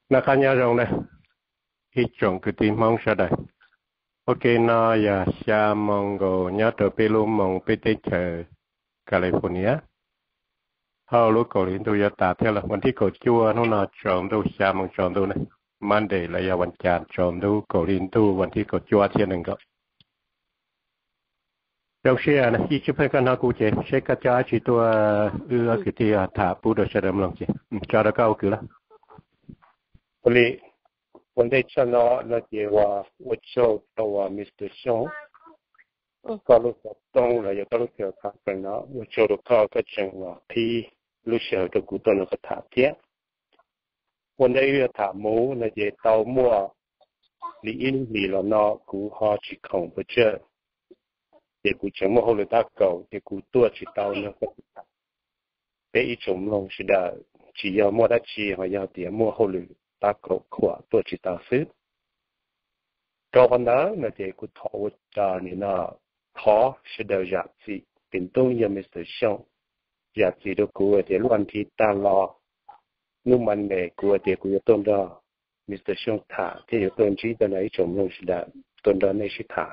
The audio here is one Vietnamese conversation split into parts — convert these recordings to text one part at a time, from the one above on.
那看nhà rồng này ít trồng cái tim mong sao đây ok nó ya xa mong go nhớ từ Peru mong bên tây chờ California hầu lúc cầu liên tôi tả theo làวันที่cầu chua nó trồng đâu xa mong trồng đâu này Monday là yaวันจันทร์trồng đâu cầu liên tôiวันที่cầu chua trên này có trong xe này ít chút phải cái nào cụ thể sẽ cái giá chỉ tôi cái thì thả bù được sẽ làm gì cho nó cao cứ là Oli,วันที่ฉันน่ะเดี๋ยวว่า我做ตัวมิสเตอร์ชงก็รู้สึกตรงเลยก็รู้สึกครับเป็นเนาะ我做的เขาก็จังว่าพี่รู้สึกตัวกูตัวนึงก็ถามเทียวันที่เราถามมูน่ะเดี๋ยวตัวมัวลีอินลีแล้วเนาะกูหาชิคงไปเจอเดี๋ยวกูจังมัวเขาเลยตาเก่าเดี๋ยวกูตัวชิตัวนึงก็เป็นอีก种ลง是的只要摸得起还要点摸后เลยตาโกรธขวาตัวจิตตาซึตัวคนนั้นเนี่ยเด็กกูท้อจานี่นะท้อสิเดียวอยากสิเป็นต้นยามิสเตอร์ชงอยากสิดูกูเดี๋ยววันที่ตาลอนุ่มมันเนี่ยกูเดี๋ยวกูจะต้นดอมิสเตอร์ชงถ่าที่อยู่ต้นชี้ตัวไหนจมลงสิดาต้นดอในชิถ่า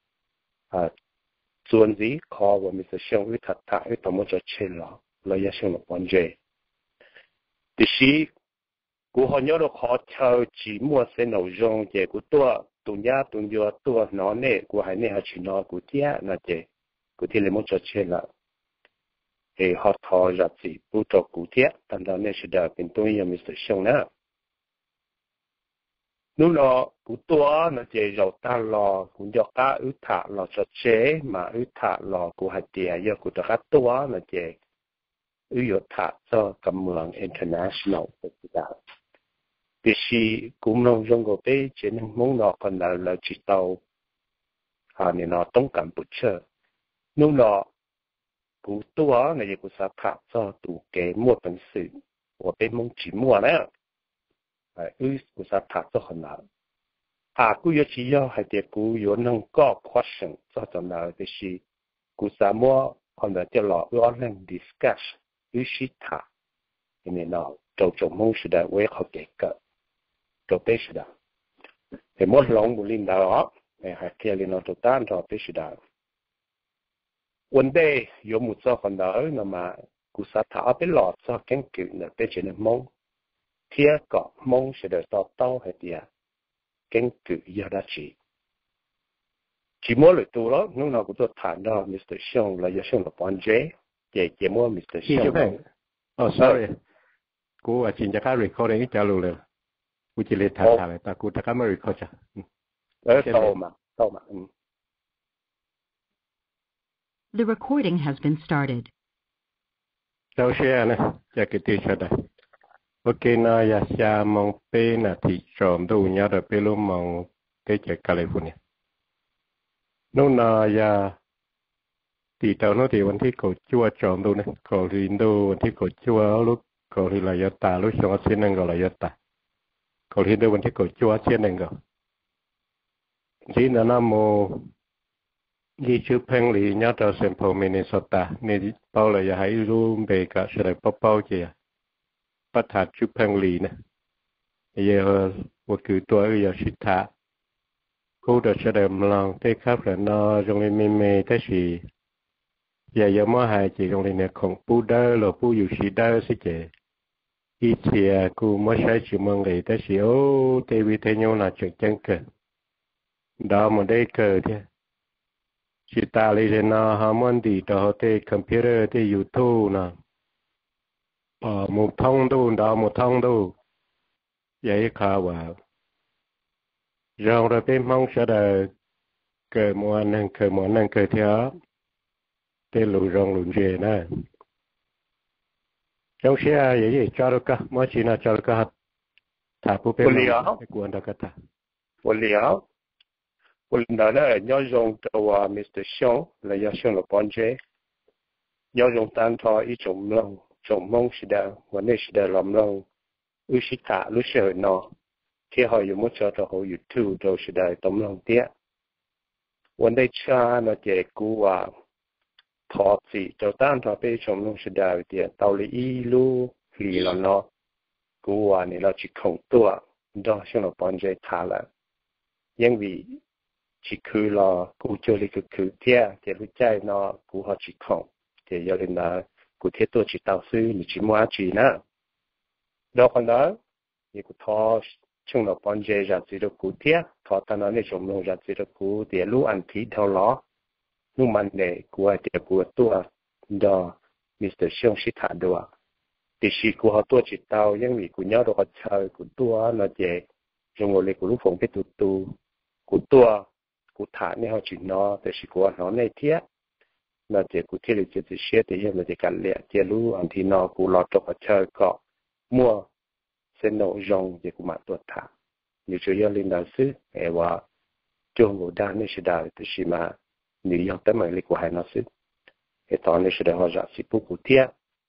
ส่วนนี้ขอว่ามิสเตอร์ชงวิถัดถ่าวิต่อมาจะเชื่อเราเราอยากชงหลับวันเจดิฉันกูหอนยอดขอเช่าจีมัวเส้นเอาจงเจกูตัวตุนยาตุนยัวตัวนอนเน่กูหายเน่หาชินอกูเที่ยนะเจกูที่เลยมุ่งจะเชื่อละฮอทอจัดสิปูตกูเที่ยตอนนั้นเนี่ยสุดาเป็นตัวยังมิสเตอร์ชงนะนู่นรอกูตัวนะเจเราตาลอกูยอกตาอึถาเราจะเชมาอึถาลอกูหายเตียยอกูตะกัดตัวนะเจอึยถาจะกำเมือง international สุดาvì si cũng nông dân của bé chỉ nên muốn nó còn là chỉ tàu nên nó tốn cảm bút chờ nông nó cũng tua này cũng sẽ thả cho tụ kế mua bản sự của bé muốn chỉ mua này cũng sẽ thả cho hơn nào cũng có chỉ có hay để cũng có nông có question cho cho nào vì si cũng sẽ mua còn là cho nó online discuss với si thả nên nó trồng mong sự đã quét học kế cỡตัวเปชดาแต่หมดลงบุลินดาวไอ้หาเคียลินอตัวต้านตัวเปชดาวันเดย์ยมุดซอคนดาวนั่นมากุศลถาเป็นหลอดซอแก่งกึ่งเนี่ยเป็นเช่นมงเทียเกาะมงเสด็จต่อเต้าให้เดียแก่งกึ่งยาดาจีจีมัวเลยตัวแล้วนู่นเราก็ตัวฐานดาวมิสเตอร์ชงเราจะชงกับปอนเจเจมัวมิสเตอร์ชง oh sorry กูอาจจะแค่ recording จะรู้เลยกูจะเลยถ่ายแต่กูถ้าไม่รีคอร์ดจ้ะโตมา The recording has been started เราเชื่อนะจะกิติชดได้โอเคนะอยากจะมองเป็นที่ชมดูเนี่ยเราไปรู้มองไปจากแคลิฟอร์เนียนู่นนะอยากตีเต่าโน้ตวันที่เขาจั่วชมดูเนี่ยเขาเรียนดูวันที่เขาจั่วลูกเขาเรียนระยะตาลูกชงเส้นนั่งก็ระยะตาเขาเห็นได้วันที่เขาจั่วเช่นนั้นก็ที่นั่นนะโมยี่ชื่อเพลงหลีเนี่ยเราเซมโพมินนิโซตาเนี่ยเป้าเลยอยากให้รู้เบกะเสด็จเป้าเจียประธานชื่อเพลงหลีนะเยอะว่าคือตัวอยากชิดากูเดินเสด็จลองเทครับแล้วนอตรงนี้ไม่ได้สิอย่าเยอะมากหายจีตรงนี้เนี่ยของปูเดอร์หรือปูอยู่ชิดาสิเจอีเทียกูไม่ใช่ชิมังเลยแต่สิโอเทวิเทโยน่าจะจังเกิดดาวมันได้เกิดเนี่ยชิตาเลยนะฮามันดีต่อเทคอมพิวเตอร์ที่ยูทูบนะหมุดท่องดูดาวหมุดท่องดูยัยข่าวว่าเราเป็นมองเสด็จเกิดมวนนั่งเกิดมวนนั่งเกิดเทียเตลุยรงลุนเจนะtrong xe vậy cho được cả mỗi chuyện là cho được cả thả bút bê cái cuốn đó cả ta วันเลี้ยววันนั้นเนี่ยย้อนลงตัวมิสเตอร์ชงและย้อนลงกับปอนเจย้อนลงตั้งทออีจงลงจงมงสิดาวันนี้สิดาลำลงอุชิตาลุเชอร์นอที่เขาอยู่มุ่งจะตัวเขาอยู่ทูโดสิดาต้มลงเตี้ยวันได้ชาเนาะเจกูว่าทอสิเจ้าต้านทอไปชมลงสดาวิเดียเตาลีอีลูหลีแล้วเนาะ cú này là chỉ không tua đó xong là bọn chơi thả là nhưng vì chỉ cứ là cú chơi đi cứ theo thì lúc chơi nó cú họ chỉ không thì giờ đến là cú thiết tôi chỉ tao sư thì chỉ mua chỉ nữa đó còn đó thì cú thọ xong là bọn chơi ra chỉ được cú thiết thọ ta nói này xong luôn ra chỉ được cú thì lúc ăn thịt theo ló lúc mà để cú ai thì cú tua đó Mr. Xiong sĩ thả đồ thì khi của họ tôi chỉ tao nhưng vì của nhau đồ họ chơi của tôi nó dễ dùng ngồi lấy của lúc phòng cái tu của tôi của thả này họ chỉ nó thì khi của nó này thiết nó dễ của thiết thì chỉ xe thì giờ là chỉ cần lẹ chỉ lúc anh thì nó của lọt đồ họ chơi có mua sẽ nổ rong thì của mặt tôi thả như chủ yếu linh đạo sư và chung của đa này sẽ đào thì khi mà New York tới mà lấy của hai nó sư thì tao này sẽ để họ ra sĩ bút của thiết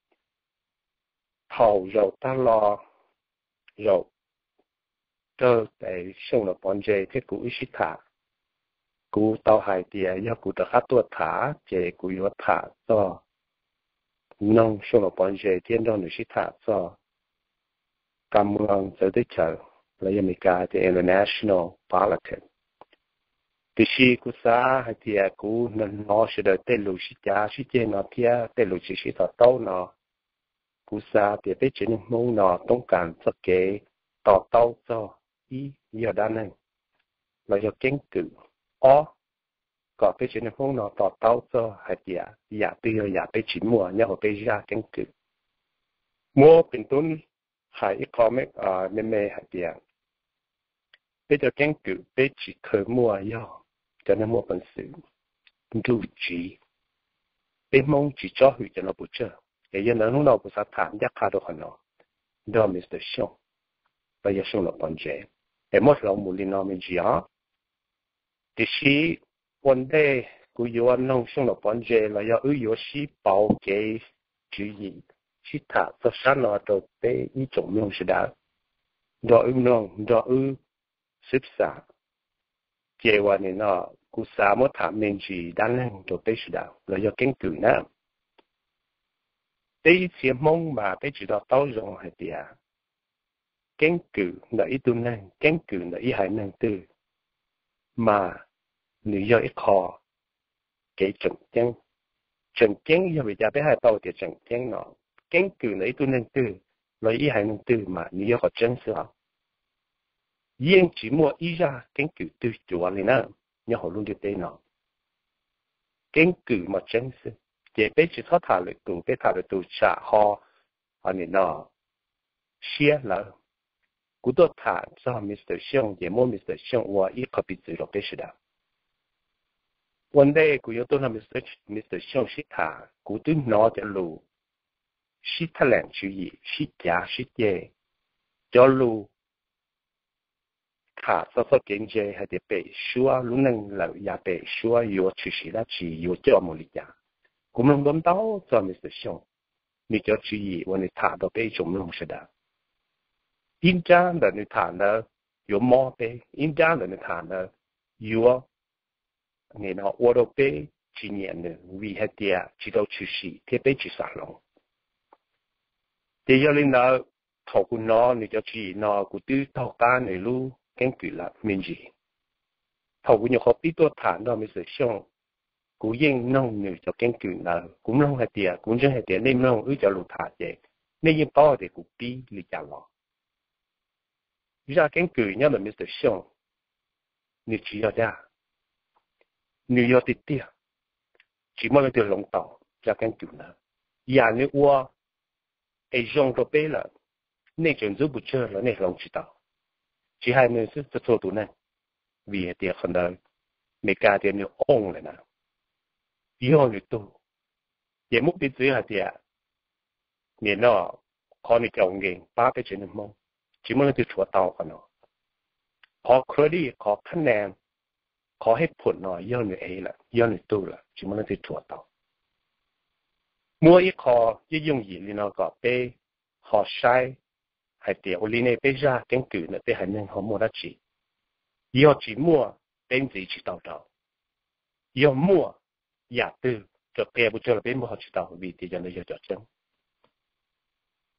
hậu rồi ta lo rồi cơ để xong là bọn dê thế cũ ít thả cũ tao hai tia do cũ đã khát tua thả dê cũ yếu thả cho nông xong là bọn dê thiên đông được ít thả cho cảm ơn tới tới chờ là America the international politics thì khi cũ xa hai tia cũ nên nó sẽ đợi tên lũ ít giá ít dê nó tia tên lũ chỉ thọ tao nó cú sa thì bây giờ mong nóต้องการสักเกต่อเต้าcho ý giờ đa này là do kiến cử có bây giờ mong nóต่อเต้าcho hay giờ bây giờ bây chỉ mua nhớ họ bây giờ kiến cử muaเป็นต้นhay ít có mấy mê hay bây giờ kiến cử bây chỉ khởi mua giờ cho nên mua bản sự đủ chỉ bây mong chỉ cho hủy cho nó bù trừ cái dân nó lúc nào cũng sẽ thảm giác khá được nó đó Mr. Xiong bây giờ Xiong là bọn trẻ để mất lòng một lần nào mình chỉ á thì khi vấn đề của yêu anh nông Xiong là bọn trẻ là do yêu sĩ bảo cái chữ gì sĩ thả cho sáng nó được bé ý trọng lượng sẽ đã đó nông đó xếp xả kế hoạch này nó cũng sẽ mất thảm mình chỉ đang lên được bé sẽ đã là do kiến cử nữa đây chỉ mong mà bây giờ tao dùng hay gì à? Kiến cử là ít tu năng, kiến cử là ít hải năng tư, mà nếu do ít khó cái trần chân giờ bây giờ bé hai tao thì trần chân nó, kiến cử là ít tu năng tư, là ít hải năng tư mà nếu do có chân sao? Yên chỉ mua ít ra kiến cử tư chủ anh nữa, nhớ họ luôn được đây nó, kiến cử mà chân sao? Chỉ bây giờ thoát thả được tù, bây thả được tù trả họ, anh nó xia là, cú tôi thả cho Mr. Xiong, chỉ mua Mr. Xiong, và ít có bị tự lo bây giờ. Vấn đề của tôi là Mr. Xiong xí thả, cú tôi nói cho lù, xí thả lẹn chú ý, xí giá, xí dê, cho lù, thả cho kinh tế hay để bị xua, lúc nâng là ya bị xua, yếu chú xí là chỉ yếu cho một lý giá. Cũng không đón đau cho Mr. Xiong. Mình cho chú ý, when thả到被种弄是的。应家的你谈的有毛病，应家的你谈的有你那我都被今年的为还点知道出事，特别去沙龙。第二领导头个那你就去那个对头干的路根据了面积，头个你好比多谈到没事想。cú yên nông người cho kiến cử là cũng nông hạt tiền cũng chưa hạt tiền nên nông ư cho lụt thả vậy nên yên bao thì cũng bi lì chả lọ ra kiến cử nhớ là Mr. Xiong người chỉ ở đây người ở tít tiệt chỉ mới được lồng tàu ra kiến cử là nhà người qua ai dùng đồ bê là nên chuyện giúp bút chơi là nên lồng chỉ tàu chỉ hai người sẽ做tụ này vì tiền không đời mấy cái tiền nhiều ong lại nào以後嚟到，也冇俾嘴下啲啊，你咯，可你就硬巴俾錢你冇，只冇你條錯刀㗎咯，可佢啲可困難，可喺盤咯，以後你 A 啦，以後你到啦，只冇你條錯刀。每一個一用意你那個俾學曬係啲，我哋呢俾咗根據呢俾係能好冇得治，以後只冇俾自己刀刀，以後冇。giả tư cho kẻ bút cho là bên một học chỉ đạo vì thì giờ này giờ chân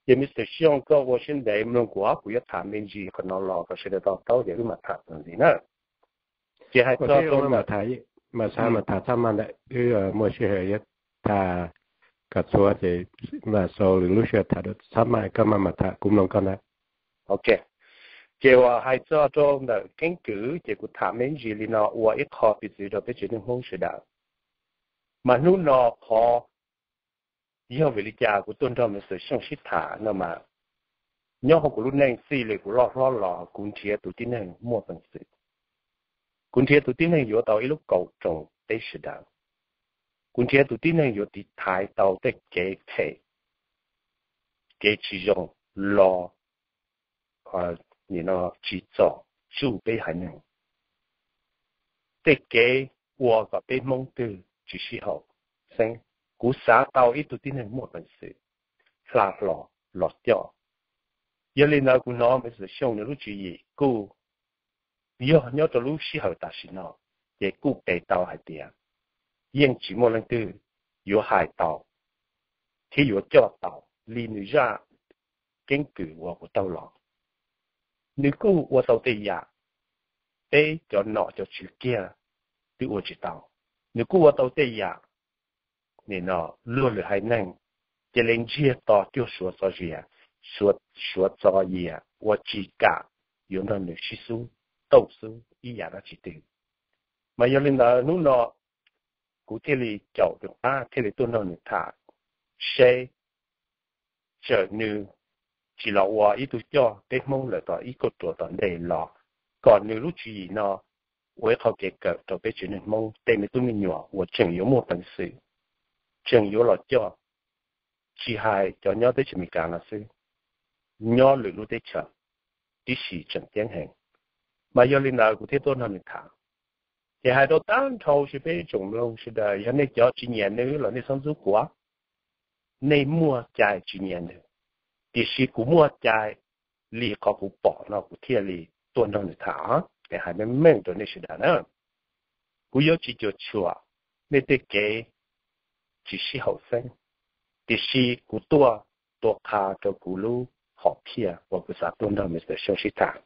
也没是想个我现在们国不要谈面积可能老个是得到底嘛谈东西呢，这还做做嘛谈嘛啥嘛谈他们的莫去也谈个说这嘛说路学谈的他们个嘛谈cũng能干呢 ，OK， 这我还做做的根据这个谈面积里呢，我一考必须要被决定方式的，嘛努呢考。以後為你家個端到咪是上西塔，那麼你好個路能死嚟個落，管鐵都啲能摸本事，管鐵都啲能有到一路高中得是的，管鐵都啲能有啲態度的幾皮，幾其中落，然後製作儲備係能，的幾我個被蒙對只時候升。古啥到一度啲人冇本事，拉落掉。有你那古孬咪是想你路注意，古要到路時候但是孬，也古被到係點，因只冇人對有海到，佢有叫到，離你ra根據我個到落，你古我到底呀，誒就攞就去驚，對我知道，你古我到底呀。你呢，路还能，这连接到就说做嘢，说做嘢，我自家用到你吸收、读书一样的去对。嘛有领导侬呢，古这里教育啊，这里都能你他，谁，这你，只老我一度叫被蒙了到一个多到内了，ก่อน你รู้注意呢，我เขาเกิด到被全人蒙，对你都没有，我真有冇本事。正有了叫，只係就鸟得前面講啦先，鳥路路得長，啲事正典型，咪有你那個啲多能力談，也係到當初是被中龍是的，有你叫幾年的了，你上祖國，你莫在幾年的，啲事古莫在，你個古寶那古天里多能力談，也係你明到你是的呢，古有幾就錯，你得給。只是後生，第四古多卡嘅古路學片，我不啥都能咪就上西塔。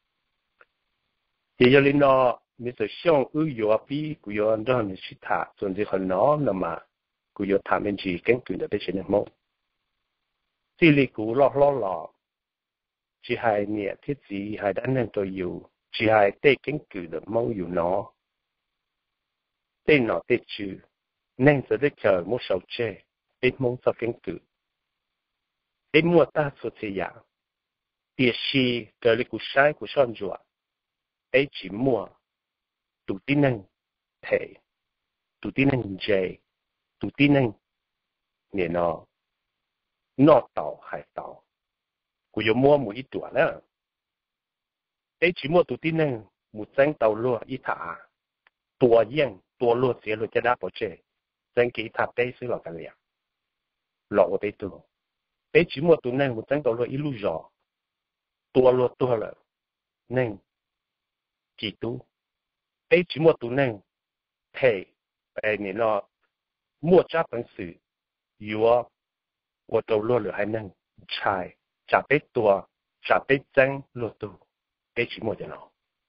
也有你呢，咪就上有比古有讓你西塔，甚至很多那麼古有他們去根據的被人摸。這裡古落，只係呢啲字係等人都要，只係對根據的摸要攞，對攞對住。nên sẽ được chờ một số chế, ít mong cho kinh cử. Ít mua ta số thế giả. Địa sĩ cơ lý của sai của son rùa. Ít chỉ mua, tụ tí nâng thể, tụ tí nâng dây, tụ tí nâng nè nó tàu hải tàu. Của yếu mua một ít tuổi đó. Ít chỉ mua tụ tí nâng một danh tàu lùa ít thả. Tùa yên, tùa lùa xế lùa cho đá bỏ chế.真幾塔杯是落緊了，落我杯多，杯只麼多呢？我真到了一路繞，多了，呢幾多？杯只麼多呢？配你那莫扎本事，有啊，我到落了還能拆，扎杯多，扎杯真落多，杯只麼的咯，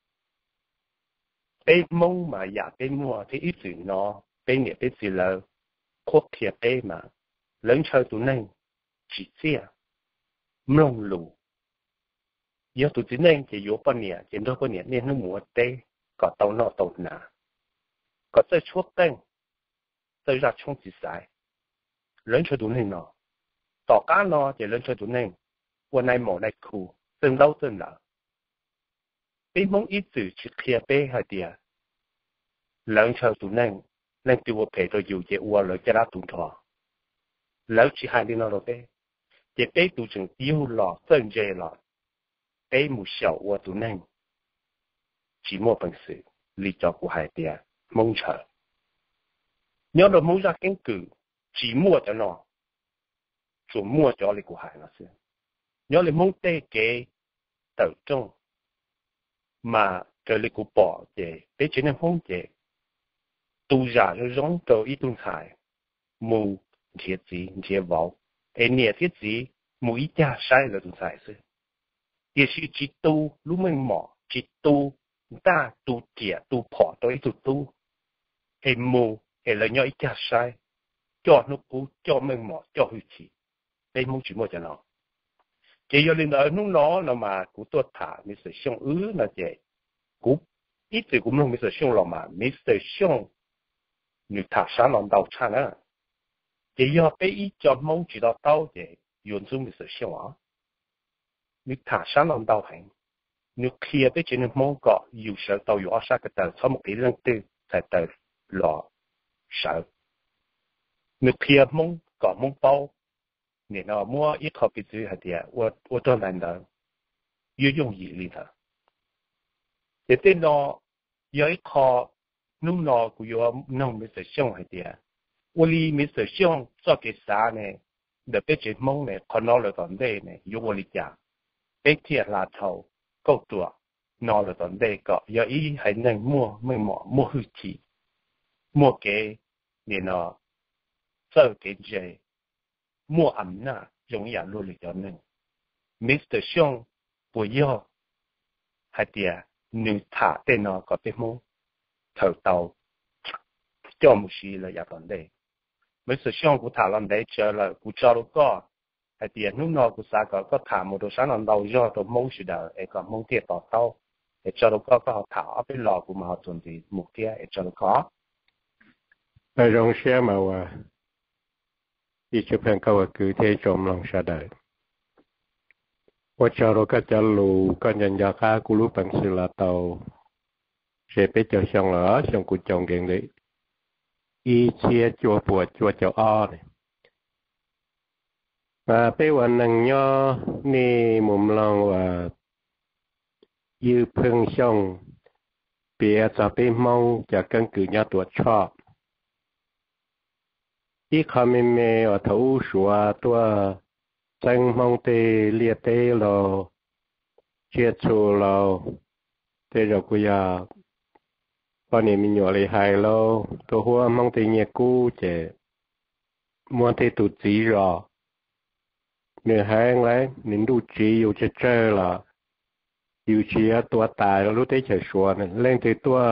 杯蒙嘛也杯麼，這一直咯。bên nhà bên gì là khóc thiệt ấy mà lớn chơi tụi nên chỉ chia mông lù giờ tụi chỉ nên chỉ vô bao nhiêu chỉ đâu bao nhiêu nên nó mua tê có tàu nọ tàu nà có chơi chuột tên chơi ra chung chỉ sai lớn chơi tụi nên nọ tỏ cá nọ chỉ lớn chơi tụi nênวันnày mỏ này khu từng đâu từng là bên mông ít từ chỉ kia bên hay địa lớn chơi tụi nên nên tiêu phải tôi dùng chế uo lợi cho đã tụt thọ, lỡ chỉ hai đi nó rồi bé, chế bé tụt chừng tiêu lọ phân chế lọ, bé một小uo tụt nên, chỉ một phần sự, lý do của hai tia mong chờ, nhớ được mong ra kiến cử, chỉ mua cho nó, chủ mua cho lý của hai nó xưa, nhớ là mong tê kế tự trong, mà cái lý của bỏ chế, bé chỉ nên không chế. Tu giả nó giống cho ít tuần thải, mù thiệt gì thiệt vào, ấy nhẹ thiệt gì mỗi cha sai là sai sự也是只tu lúc mình mỏ chỉ tu ta tu tiệt tu bỏ tới tu hệ mù hệ là nhau ít cha sai cho nó cũ cho mình mỏ cho hư chỉ đây muốn chỉ một cho nó chỉ do lên đó nó là mà cũ tôi thả mình sẽ xong là vậy cũ ít thì cũng không mình sẽ xong là mà mình sẽ xong người thả sáng lòng đầu cha nữa chỉ do cái ý cho mong chỉ đạo tao vậy dùng xuống mình sẽ xong á người thả sáng lòng đầu hành người kia cái chuyện mong có nhiều sợ taoอยู่ở xa cái tờ sau một cái lần tư tại tờ lọ sợ người kia mong có mong bao nên nó mua ít khó bị chữ hay gì我做难的越容易里头这对呢有一khó lúc nào cũng có nông mới sử dụng hay gì我里mới sử dụng做cái啥呢để biết chuyện mong này còn nó là vấn đề này yêu我里讲biết thiệt là thầu câu tuổi nó là vấn đề có有ý hay nên mua mình mua hư chỉ mua cái nên nó做cái gì mua ẩm na容易落嚟咗呢 Mr. 兄不要係啲啊你查電腦嗰啲麼頭到做唔事啦入問題 Mr. 兄佢查問題咗啦佢做到個係啲啊你攞佢啥個查冇到啥能到咗到冇事啦一個冇啲到到係做到個好查啊俾攞佢冇準備目的係做到個係用些冇啊อีกเพียงก็ว่าคือเทจมลองชาได้ว่าชาวโรก็จะรู้ก็ยันยาค่ากูรู้ปังสิลาเตาเสพเจ้าช่างเหรอช่างกูจงเก่งเลยอีเชียจัวปวดจัวเจ้าอ้อเนี่ยมาไปวันหนึ่งย่อนี่มุมลองว่ายืเพิ่งช่องเปียจะไปมองจากกันคือยาตัวชอบที่คำเมย์ว่าทูชัวตัวจังมองเตเลียเตเราเชียชูเราเตเรากุยาตอนนี้มีหน่วยเลยหายเราตัวหัวมองเตเงียกู้เจมัวเตตุจีรอเนื้อแห้งเลยนินดูจีอยู่เจอละอยู่เชียตัวตายเรารู้เตเฉยชัวเนี่ยเล่น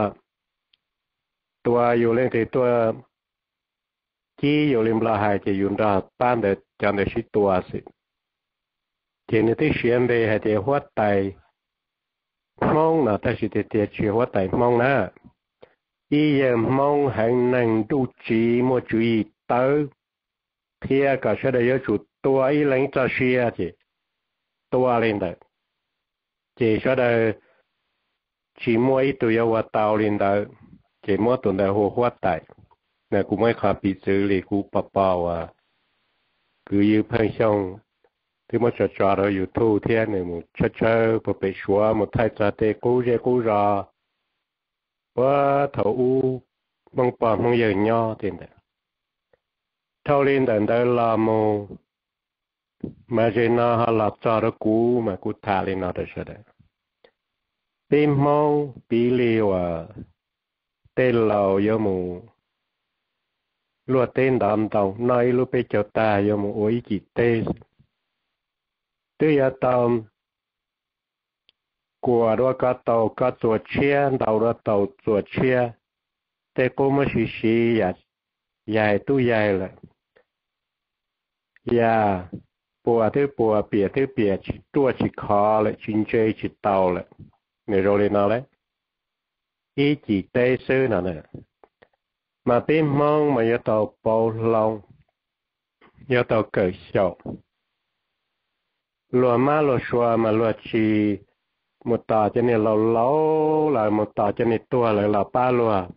ตัวอยู่เล่นตัวที่อยู่ริมลาหายจะอยู่ด้านบ้านเด็กจันเดชิตัวสิทีนี้ที่เชียนเดย์ให้เจ้าหัวไตมองนะแต่สิเดียเชียหัวไตมองนะอีเย่มองแห่งหนึ่งดูจีมัวจุยเตอเพียก็เชื่อได้เยอะจุดตัวอีหลังจะเชียจีตัวเล่นเด็กจีเชื่อได้จีมัวอีตัวเยาวเตาเล่นเด็กจีมัวตัวเดียวหัวไตเนี่ยกูไม่ขาดปีซื้อเลยกูป่าวอ่ะคือยืมเพื่อนช่องที่มันจะจอดเราอยู่ทุ่งเที่ยงเนี่ยมันเช่พอไปชัวมันไทยจะเตะกูรอว่าเท่าบางป่าบางอย่างย่อเต็มเลยเท่าเล่นแต่เดินลาโมมาเจน่าหลับจอดกูมากูถ่ายเล่นน่าจะเฉยปีมองปีเลี้ยวเต้นเราเยอะมูลวดเต้นดำตองน้อยลูกไปเจ้าตาโยมโอ้ยจิตเต้ตัวยาตอมกลัวด้วยก็เต่าก็ตัวเชี่ยเต่าด้วยเต่าตัวเชี่ยแต่กูไม่ชี้อย่าใหญ่ตู้ใหญ่เลยอย่าปัวที่ปัวเปียที่เปียตัวชิคอเลยชินเจชิเต่าเลยไม่รู้เลยนะเลยอีจิตเต้ซื้อน่ะเนี่ยmà bên mong mà yêu tàu bao lòng yêu tàu cởi sầu lúa má lúa xua mà lúa chi một tờ cho nên lâu lại một tờ cho nên tua lại là ba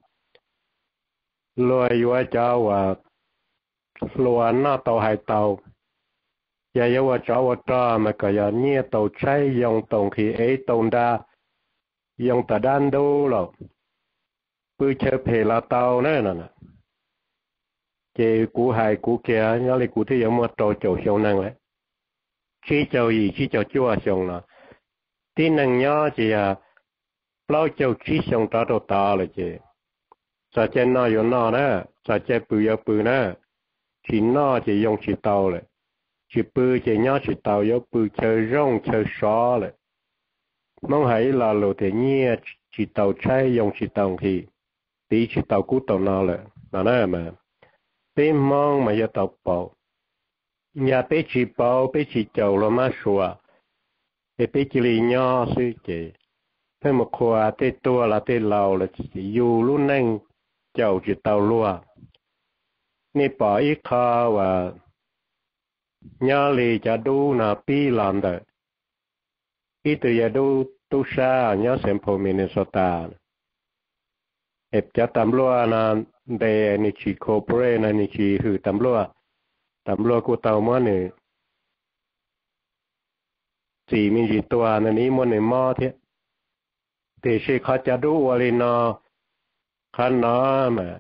lúa yêu cho và lúa nó tàu hai tàu giờ yêu cho mà cái giờ nhẹ tàu cháy dùng tàu khí ấy tàu đa dùng tàu đan đô rồi bữa chơi phê là tàu nữa nè chị cú hai cú kia nhớ lại cú thứ giống một trò chậu sông năng đấy chỉ chậu gì chỉ chậu chua sông nè tin năng nhớ chị bao chậu chỉ sông trò trò to là chị sao trên nó dùng nó nè sao trên bự nè chỉ nó chỉ dùng chỉ tàuเลย chỉ bự chỉ nhỏ chỉ tàu yếu bự chơi rong chơi xó lại mong hãy là lộ thể nhẹ chỉ tàu trái dùng chỉ tàu thì tí chỉ tàu cú tàu nào lại là nè mà bên mong mà giờ tàu bảo nhà bé chỉ bảo bé chỉ chầu là má sủa bé chỉ lì nhỏ suy chỉ thế một khoa thế tua là thế lầu là chỉ dù luôn nâng chầu chỉ tàu lúa nè bỏ ít kho và nhà lì cho đu là pi làm được ít từ giờ đu tu sa nhà xem phố Minnesota ép cho tầm lúa là để nị chỉ corporate là nị chỉ hư tầm lúa của tàu mà nè chỉ mình chỉ tua là ní mà nè mò thế thì sẽ khó cho đu vào lên nó khó nó mà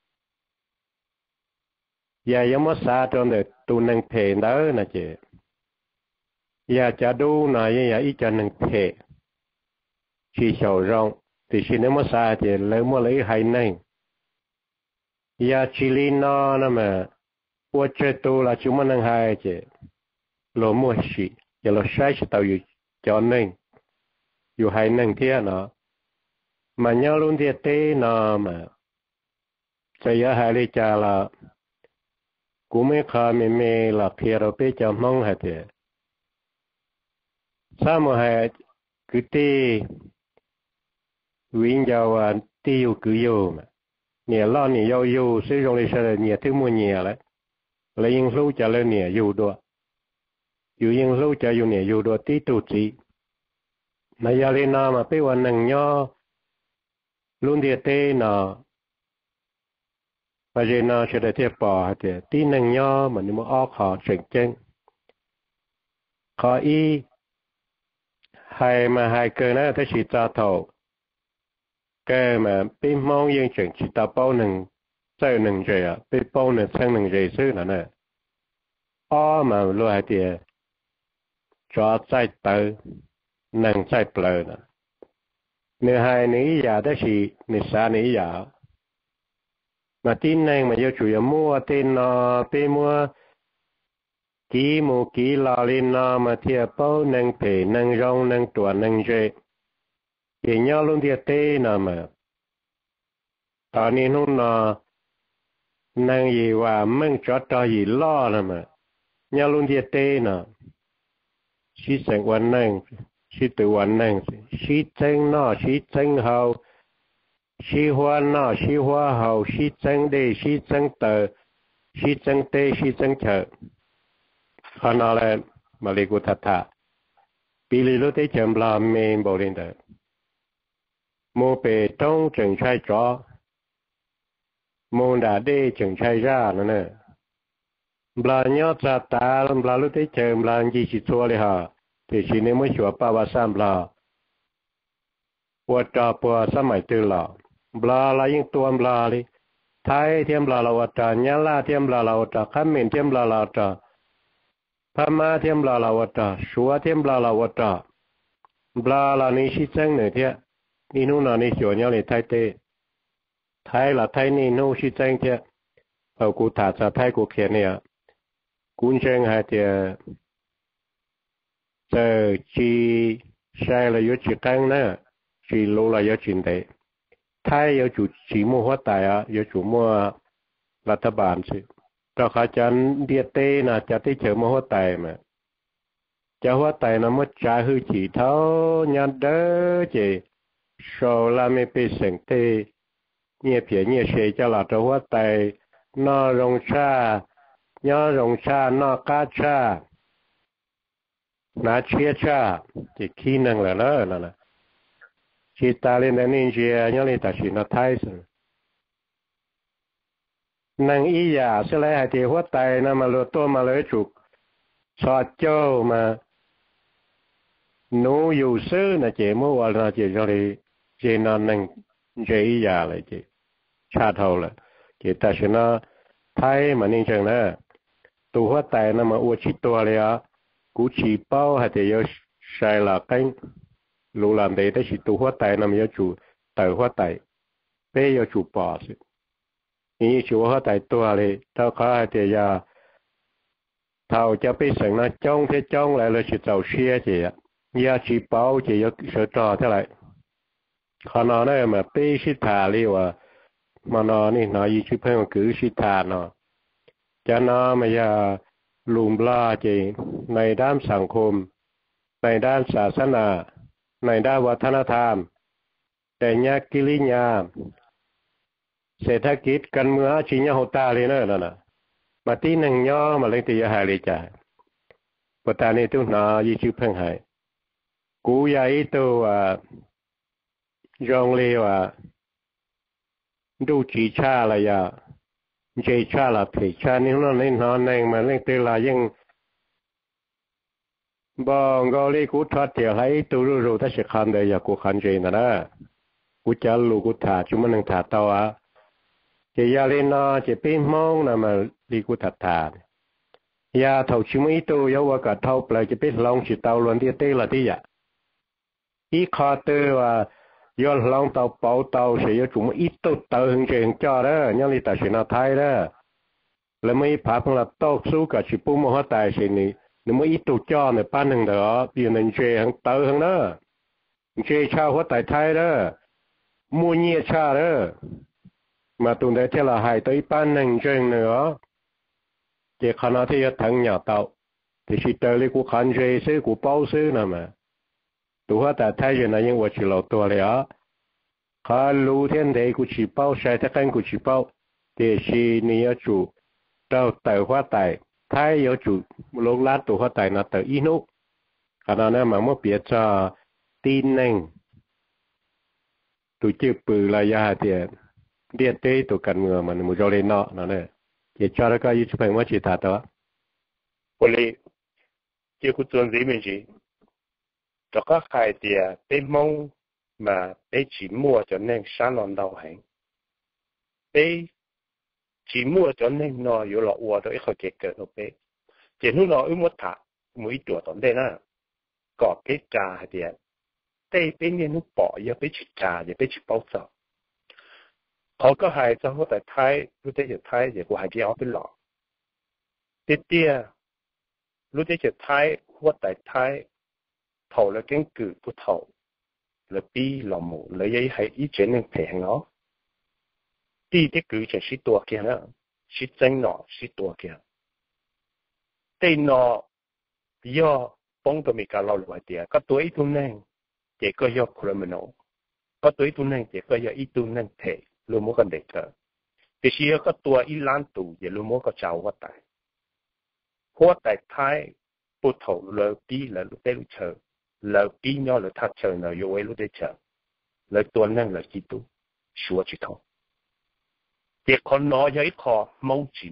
giờ giống như sao trong để tu nâng thể đó là chị giờ cho đu này giờ ít cho nâng thể chỉ sầu rong thì xin nếu mà sao thì lấy mua lấy hay nâng giờ chỉ linh nó mà qua chơi tu là chúng mình nâng hay chị lo mua xí giờ lo sai sẽ taoอยู่cho nângอยู่hay nâng thế nó mà nhớ luôn thì thế nó mà bây giờ hay đi cha là cú mấy khá mê là phía rồi bây giờ mong hả thế sao mà hay cứ tì vinh giàu tiêu cứ yêu mà nhẹ lo nhẹ yêu sử dụng lịch sử nhẹ thứ mua nhẹ lại lấy những lúc trả lời nhẹ yêu đùa yêu những lúc trả yêu nhẹ yêu đùa tí tụ chỉ mà giờ lên nào mà bây giờ nâng nhau luôn địa tê nào và giờ nào sẽ được tiếp bỏ thì tí nâng nhau mà nếu mà óc họ chuyển chân khó y hay mà hai cơ này ta chỉ trả thầu cái mà bên mong yên chuyển chỉ ta bao nâng chơi nâng rồi à bên bao nâng sang nâng rồi xứ nữa nè mà luôn hay thì cho chạy tới nâng chạy bờ nè nếu hai ní giờ đó chỉ nếu xa ní giờ mà tin nâng mà yêu chủ yếu mua tên nó bên mua ký lò lên nó mà thì bao nâng phê nâng rong nâng tuần nâng rồi thì nhau luôn thì tê nào mà tao nên nó năng gì và mong cho gì lo là mà nhau luôn thì tê nào xí sinh quan năng xí tự quan năng xí chân nó xí chân hậu xí hoa nó xí hoa hậu xí chân đây xí chân tờ xí chân tê xí chân chờ họ nói là mà lấy của thật thà bị lý lúc đấy chậm làm mình bảo lên đó mua bề trong chừng trai chó mua đã đi chừng trai ra nữa bà nhớ ra ta bà lúc đấy chậm làm gì chỉ xua đi hả thì chỉ nên mới sửa ba sam bà trò bùa sắm mày tư lọ bà là những tuôn bà đi thái thêm bà là trò nhá la thêm bà là trò khám mình thêm bà là trò Pama thêm là trò xua thêm là trò bà là ní sĩ chân nữa thế ní nu là ní sửa nhau để thay tê thay là thay ní nu sĩ chân thế ở cụ thả ra thay cụ kia nè cũng chân hay thì giờ chỉ sai là yếu chỉ căng nè chỉ lô là yếu chính đấy thay yếu chủ chỉ mua hóa tài à yếu chủ mua là thập bản chứ cho khá chân địa tê là cho tới chờ mua hóa tài mà cho hóa tài nó mất trả hư chỉ thấu nhăn đỡ chỉ sau là mấy bê sừng tê nhẹ phía nhẹ xe cho là cho hóa tài nó rong xa nhớ rong xa nó cá xa nó chia xa chỉ khi năng là nó là chỉ ta lên đến nên chia nhớ lên ta chỉ nó thay rồi năng ý giả sẽ lấy hai thì hóa tài nó mà lừa tôi mà lấy chuột sọt châu mà nô dù sư là chỉ mua vào là chỉ cho đi chỉ nó năng chỉ ý giả lại chỉ cha thầu là chỉ ta sẽ nó thay mà nên chừng đó tu hóa tài nó mà uo chỉ tuaเลยอ่ะcú chỉ bao hay thì yêu sai là canh lũ làm đấy đó chỉ tu hóa tài nó mới chủ tài hóa tài bây yêu chủ bỏ sự ý chủ hóa tài tuaเลยถ้าเขาhay thì ya thầu cho biết rằng nó trong thế trong lại là sự giàu xe chị ạ ya chỉ bảo chỉ có sự trò thế lại còn nó này mà biết sự thà liu à mà nó này nó gì chứ phải mà cứ sự thà nó cho nó mà giờ lùm la chịในด้านสังคมในด้านศาสนาในด้านวัฒนธรรมแต่ยากิริยาเศรษฐกิจการเมืองชิญญาโหตาเลยนะนั่นน่ะมาที่หนึ่งย่อมาเลยที่จะหายเลยจ้ะปัตตานีตุนนายี่ชื่อเพิ่งหายกูยาอีตัวรองเลวดูจีชาอะไรยาเจชาละเพชานี่นั่นนี่นอนเองมาเล่นตัวลายังบองก็เลยกูทอดเดียวให้ตัวรู้ถ้าจะคันเดียกูคันเจนนะกูจะรู้กูถ่าจุมันหนึ่งถ่าตัวยาเล่นน่ะจะเป็นมองนะมาลีกูถัดถ่านยาเท่าชิมอีตัวยาวกับเท่าเปล่าจะเป็นลองชิตเอาล้วนที่เตละที่อ่ะอีคอเตอร์ว่าย้อนลองเตาเป่าเตาเสียจุ่มอีตุเตาหึงเจงจ่อเด้อยังลีแต่เสียนาไทยเด้อแล้วไม่ผ่าพงละโต๊ะสู้กับชิปุมหัวตายเสียนี่นึกว่าอีตุจ่อในป้านหนึ่งเด้อปีนึงเจหังเตาหังเด้อเจชาหัวตายไทยเด้อมัวเงียชาเด้อmà tụi đây thế là hai tới ban nền trên nữa chỉ khả năng thì thằng nhà tàu thì chỉ tới lấy của khán giả sư của bao sư nè mà tụi họ đã thấy rồi là những vật chỉ làตัวเลยอ่ะkhá lưu thiên thế của chỉ bao sai tất cả của chỉ bao thì chỉ nhiều chủ đâu tới hoa tài thấy nhiều chủ lúc lát tụi họ tài là tới ít nút khả năng mà muốn biết cho tin nền tụi chữ bự là ya thì điện tế tụ cần ngừa mà một chỗ lên nọ nè chỉ cho nó có như chụp hình mà chỉ thả đó. Bởi chỉ có chuyện gì mình chỉ cho các hai địa bé mong mà bé chỉ mua cho nên sáng lòng đầu hành bé chỉ mua cho nên nó有落貨到一個結局到bé chỉ lúc nó muốn thả mỗi tuổi tận đây nè có bé trà địa bé bé nên nó bỏ giờ bé chỉ trà giờ bé chỉ bao giờ họ có hai cho họ tại thái lúc đấy giờ thái giờ của hai chị ở bên lọ tiếp theo lúc đấy giờ thái họ tại thái thầu là cái cử của thầu là bi là mù là giấy hay ý chuyện nên thể hành nó đi cái cử chỉ tua kia nữa chỉ chân nó chỉ tua kia tên nó do bông tụi mình cả lâu rồi thì có tuổi tụi nên chỉ có do criminal có tuổi tụi nên chỉ có do ít tụi nên thể luôn muốn cần để thở thì chỉ có tuổi ít lan tụ thì luôn muốn có cháu hóa tại thái bút thầu là bi là lúc đấy lúc chờ là bi nhau là thắt chờ là yêu ấy lúc đấy chờ là tuần năng là chỉ tu sửa chỉ thôi thì còn nói với họ mong chỉ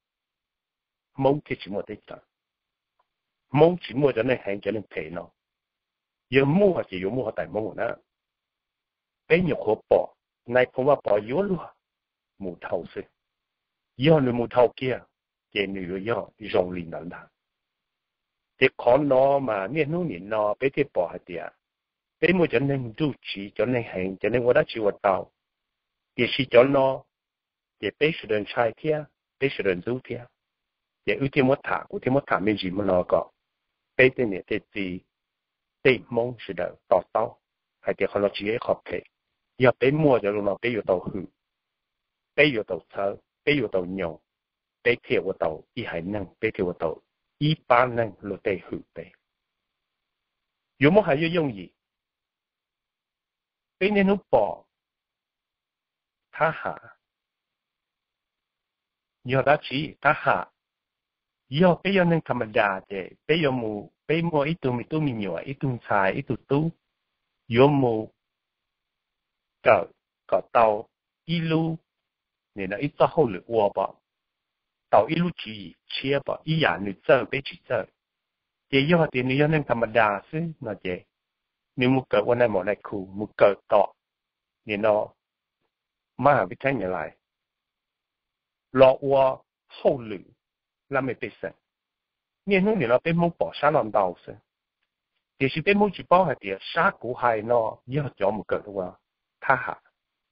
mua đấy chờ mong chỉ mua cho nên hành cho nên thể nó giờ mua chỉ yêu mua tại mong nữa bây giờ họ bỏ này không phải bỏ yếu luôn mù thầu sự do người mù thầu kia chỉ người do rong liền đó là thì con nó mà niên nô niên nó bé thì bỏ hết đi bé mua cho nên du chỉ cho nên hành cho nên 我đã chịu tao thì chỉ cho nó thì bé sẽ đơn trai kia bé sẽ đơn du kia thì ưu tiên một thả mấy gì mà nó có bé thì này thì mong sẽ được tao tao hay thì con nó chỉ học thế giờ bé mua cho nó bé yêu tao hư bé yêu tao thơ bé yêu tao nhậu bé thiệt của tao ý hải năng bé thiệt của tao一般人落地去背，有冇係要容易？俾你都搏，他下，要得起，他下，要俾有人ธรรมดา啫，俾有冇俾冇一度咪都咪有啊，一度菜一度都，有冇個到一路，你那一到後嚟我吧。到一路去切吧，一样你做别去做，这要的你要能ธรรมดา是那些，你木เกิดวันนั้นหมดในครูมุเกิดต่อ你เนาะมาวิธียังไงรอว่า后路那没被生，你弄你那被木保沙浪道是，也是被木去保还的沙古海เนาะ要叫木เกิดว่า他哈。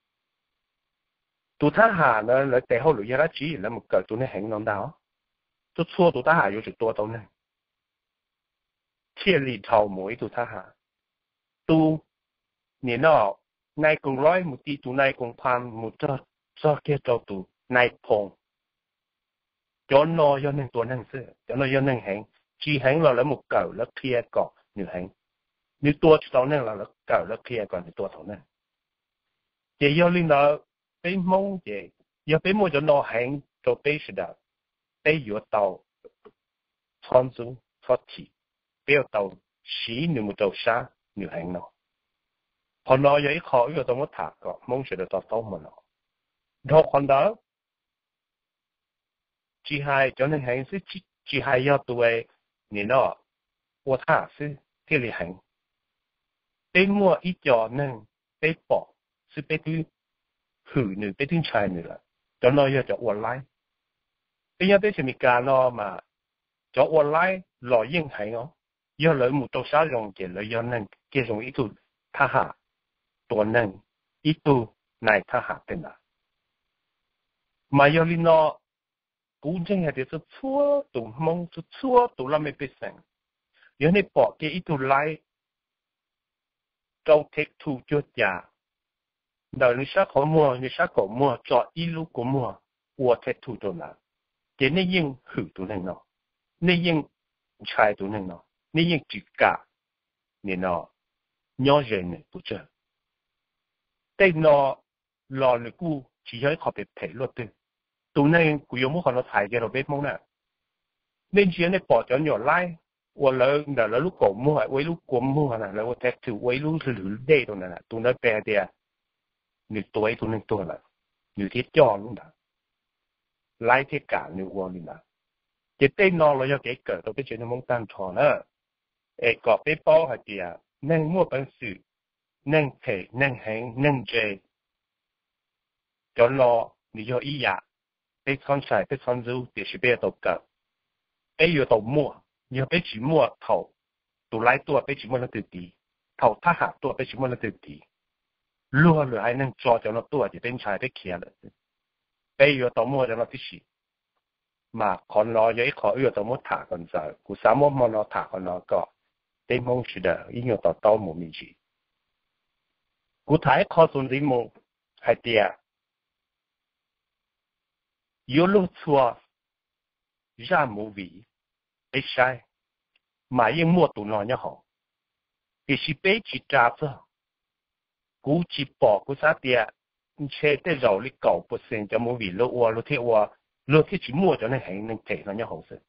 ตัวท่าหาเนี่ยแล้วแต่เขาหลุยละจีแล้วมันเกิดตัวในแห่งน้องดาว都错到他下有就多到呢，千里頭每到他下，都你那奈公來目的都奈公攀目得做嘅做到奈碰，咗內有能多能事，咗內有能行，只行落嚟目夠แล้วเคลียร์ก่อน你行，你多知道能落嚟夠แล้วเคลียร์ก่อน你多頭呢，也要令到被蒙嘅，要被蒙咗內行就被是的。被要到創造發起，不要到死你冇做啥你行咯。後來有一個要到我睇過，夢想就到到門咯。然後看到只係就能行是只係要對你咯，我睇是這裡行。被摸一腳能被綁是被對婦女被對妻女啦，就那要就我來。bây giờ tới thì mình cả nó mà cho online lo yên hay nó giờ lợi một tổ xã dùng cái lợi do nên cái dùng ít tu tha hạ tổ nên ít tu này tha hạ tên là mà giờ linh nó cũng chính là điều chúa tụ mong chúa tụ làm mấy biết rằng giờ này bỏ cái ít tu lại trong take two cho nhà đời người xã có mua người xã có mua cho ít lúc có mua của take two cho là cái này yên hữu tụ nên nó này yên trái tụ nên nó này yên chỉ cả nên nó nhỏ dần này不着แต่nó lo đượcกูchỉให้เขาไปเผยรถด้วยตรงนั้นกูยังไม่ขอเราถ่ายเดี๋ยวเราไปมองน่ะnên chỉ này bỏ cho nhỏ lạiว่าเราลูกกบมั่วไว้ลูกกบมั่วน่ะแล้วแท็กถือไว้ลูกหรือเด้ตรงนั้นน่ะตรงนั้นแปลเดียหนึ่งตัวไอ้ตัวหนึ่งตัวละอยู่ที่จอนู่นน่ะไล่ที่กาหนึ่งวันนี่น่ะจะเต้นนอนเราจะเกิดเราไปเจอในมงตันทอนะไอ้กอบไปป้อหาเดียนั่งมั่วเป็นสื่อนั่งเทนั่งแหงนั่งเจจนรอ你要一呀被穿晒被穿住就是被到个ไอ้อยู่ตัวมั่วอย่าไปจีมั่วเท่าตัวไล่ตัวไปจีมั่วแล้วตื่นดีเท่าถ้าหาตัวไปจีมั่วแล้วตื่นดีรัวเลยไอ้นั่งจอจนเราตัวจะเป็นชายไปเขียนเลยไปอยู่ตัวมั่วจะเราที่สิมาคนรออย่าให้ขออยู่ตัวมั่วถากันใจกูสามารถมองเราถากันเราก็ได้มองสุดเลยยิ่งอยู่ตัวโตหมู่มีจีกูถ่ายข้อส่วนที่มั่วไอเดีย有路错，让无为，一晒，买一莫多那也好，也是被其抓着，估计保个啥的，你切得肉里搞不成，就无为了我，了贴我，了贴去莫就能很能贴那也好事，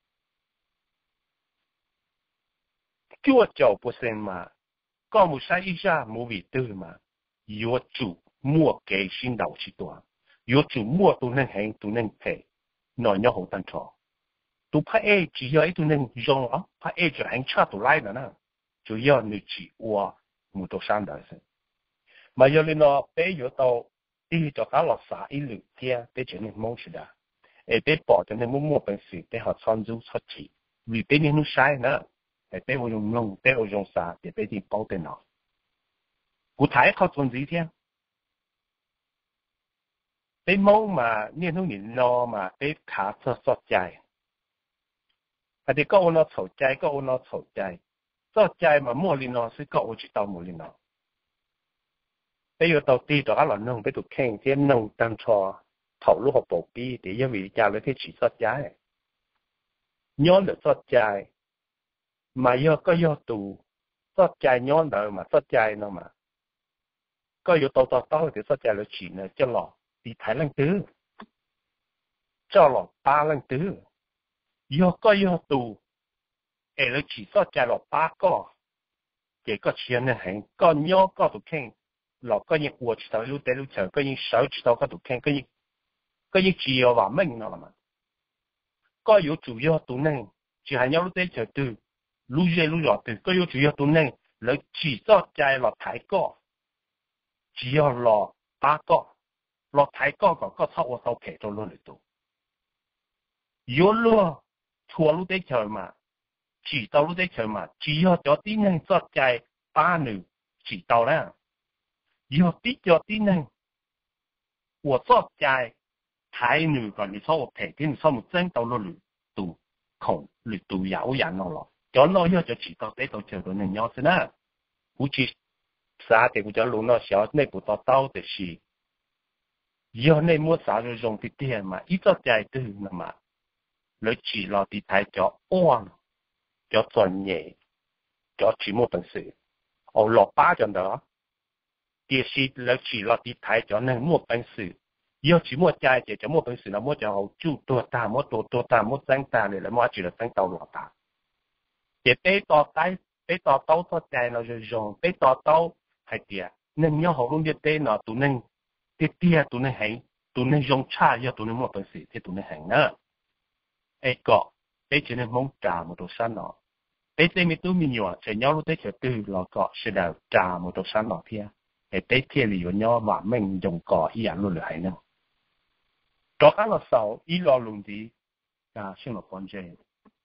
就找不成嘛，搞不晒一下无为对嘛，有主莫给心脑去多。有主摸都能行都能配，那要好单错。都怕爱只要一都能用啊，怕爱就很差都来了呢，就要你去我木头上的是。mà giờ lên nó bé giờ tàu đi cho cá lọt xả ít lượng kia bé trở nên mong sự đó, bé bỏ cho nên muốn mua bằng sự bé họ chọn du xuất chỉ, vì bé nên nó sai nữa, bé vô dùng lông bé vô dùng xả để bé đi bảo tên nó. Cụ thể họ chọn gì thế? Bé mong mà nên nó nhìn nó mà bé khá cho sót chạy, thì có nó sót chạy có nó sót chạy mà mua lên nó sẽ có chỉ tao mua lên nó. Bây giờ đầu tiên đó là nông bé tụt khen thế nông tăng cho thầu lúc học bổ bi để cho vì cha lấy thế chỉ sót chạy, nhớ được sót chạy mà giờ có giờ tù sót chạy nhớ được mà sót chạy nó mà có giờ tao thì sót chạy là chỉ là cho lọ đi Thái Lan tứ, cho lọ ba lần tứ, giờ có giờ tù, là chỉ sót chạy lọ ba個，幾個錢呢係個nhớ個度傾，落個嘢我知道路得路長，個嘢手知道個度傾，個嘢只有話明啦嘛，個有主要度呢，就係有路得就對，路嘢路落對，個有主要度呢，你只sót chạy落太個，只有落八個。落睇嗰個抽我手皮到攞嚟做，如果攞錯攞啲錢嘛，遲到攞啲錢嘛，只要咗啲人作ใจ巴女遲到啦，如果啲咗啲人我作ใจ睇女個你抽我皮啲你抽冇真到攞嚟做， không lụt tù giáo dặn nó cho nó cho chỉ tao tới tao chờ đợi nhau thế nào cú chỉ xa thì cú cho luôn nó xéo này cú tao thì gì giờ này mua啥就用的点嘛一直在对了嘛你chỉ lo đi thái cho oan cho专业cho chỉ một本事哦落巴就得第是你chỉ lo đi thái cho nên một本事要chỉ một trái thì cho một本事那么就好做多大么多大么增大的了么只能增到落大也被到呆被到到在了就用被到还点nên nhau họ luôn biết tên nó tụi nên tia tụi nên hành tụi nên dùng cha ya tụi nên một phần sự thì tụi nên hành nữa ai có ai chỉ nên mong trả một đồ sản nó ai tên mình tụi mình nhỏ chỉ nhau lúc đấy chỉ từ là có sẽ đào trả một đồ sản nó thia ai tên thia là nhau mà mình dùng cỏ ý ăn luôn được hay nữa đó cái là sau ý lo luôn đi xin lỗi con trai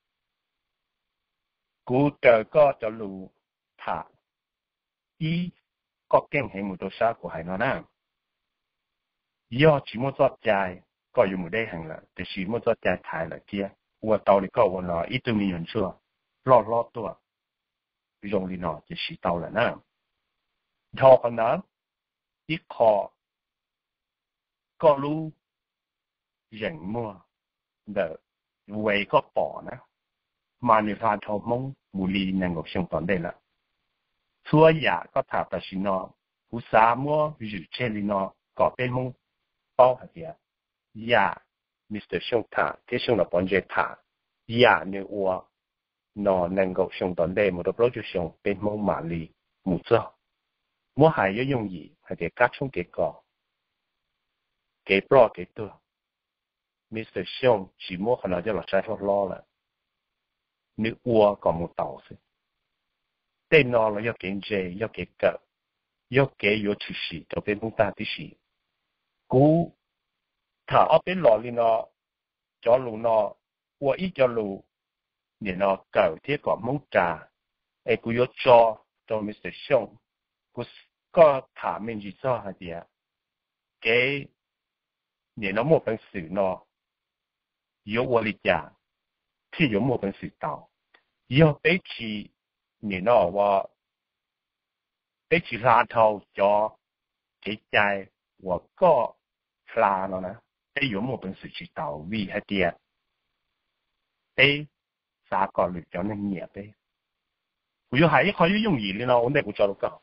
cú chờ có cho lù thả ý có kinh hệ một đồ sản của hai nó nè do chỉ muốn cho trái có dùng một đây hàng là để chỉ muốn cho trái thái là kia và tàu thì có một nó ít từ mình nhận chưa lo tua dùng thì nó chỉ chỉ tàu là nè thọ còn đó ít khó có lu rảnh mua để về có bỏ nè mà người ta thọ mong mù lì năng ngọc sinh tồn đây là xua giả có thả ta chỉ nó cú sa mua dự trên thì nó có bên mong bao hạt địa, ya, Mr. 兄他，这兄了帮助他，呀，你我，那能够兄到内，我都不就兄变某马里，木做，我还要用意，还得加充给个，给不给多，Mr. 兄只莫可能就落在说老了，你我搞木倒是，对那了要给这，要给个，要给有出息，就变木大的事。cú thả ở bên lò lên nó cho lù nó qua ít cho lù để nó cầu thiết có mông trà ai cú yếu cho Mr. Song cú có thả mình gì cho hả gì cái để nó một phần sự nó yếu qua lịch trả thì yếu một phần sự tàu yếu bé chỉ để nó và bé chỉ ra thầu cho cái trái và có là nó nè, cái yếu một phần sự chỉ tàu vì hay tiệt, cái xã có lực cho nên nhẹ đấy, ví dụ hay khó dùng gì lên nó ổn định của cho nó cả,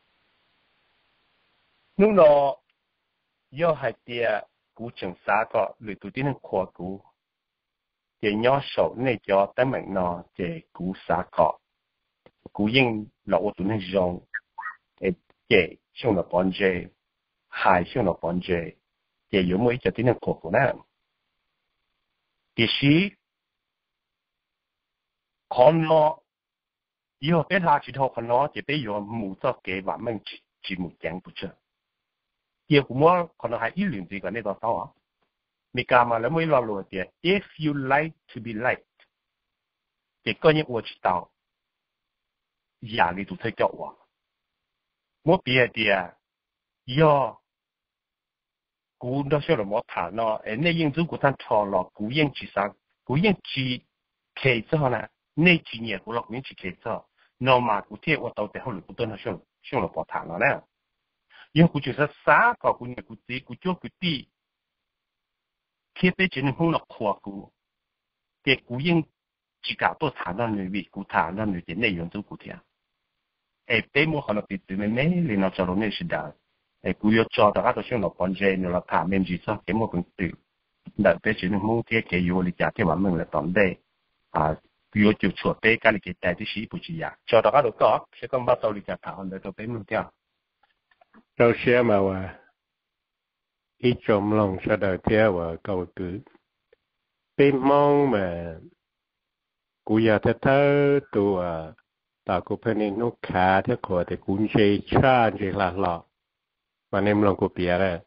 lúc đó yếu hay tiệt, cú chừng xã có lực tụi tin khoa cú, để nhỏ sầu này cho tới mình nó để cú xã có, cú yên là ô tụi nên dùng, để xong là bọn dê, hai xong là bọn dê để yếu mới cho tiếng của nó. Thì sĩ con nó yếu bé là chỉ thâu con nó chỉ bé yếu mù cho cái và mình chỉ mù chẳng bút chưa. Yếu của mua con nó hay ý liền gì cả này đó sao á? Mình cảm mà nó mới lo lùa thì if you like to be liked thì có những ổ chỉ tao giả lý tụ thấy chậu à. Mua bia thì yếu cú đó sẽ là một thằng nó, nên những thứ của thằng thọ là cú yên chỉ sang, cú yên chỉ kể cho nè, nên chỉ nhẹ cú là cú yên chỉ kể cho, nó mà cú thiệt ở đầu để họ lựa nó xong là một thằng nó nè, nhưng cú chỉ là sáng có cú nhẹ cú tí cú chua cú tí, khi tới chuyện không là khoa cú, thì cú yên chỉ cả tôi thằng nó người bị cú thằng nó người đến đây dùng thứ cú thiệt, tới mua họ là bị từ mấy liền nó cho nó nên sẽ đào. Cú yếu cho đó các sinh hoạt quan trọng là thả mình chỉ cho cái một phần tử, đặc biệt chỉ nên mua cái yếu lý giải thì mà mình là tóm đây, yếu chịu chuột cái lý giải thì sĩ bút chỉ cho đó các đối có sẽ còn bắt đầu lý giải thảo hơn để cho mình theo. Đâu xe mà ít trong lòng sẽ đời theo và cầu cử, bên mong mà cú yếu thế thơ tụ tạo cú bên này nó khá thế của thì cú chơi cha chơi là lọ. Mà nem lòng của bia đấy,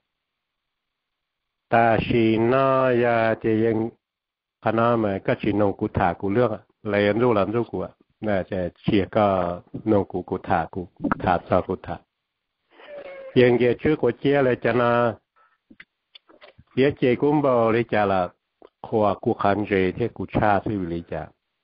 ta chỉ nói ya thì những anh em mà các chị nông cụ thả cụ lương, lấy ăn rau làm rau cụ, nè sẽ chỉ có nông cụ thả cho cụ thả. Nhưng giờ trước của chia lại cho nó, giờ chị cũng bảo lấy trả là khoa cụ khăn gì thế cụ cha xử lý trả,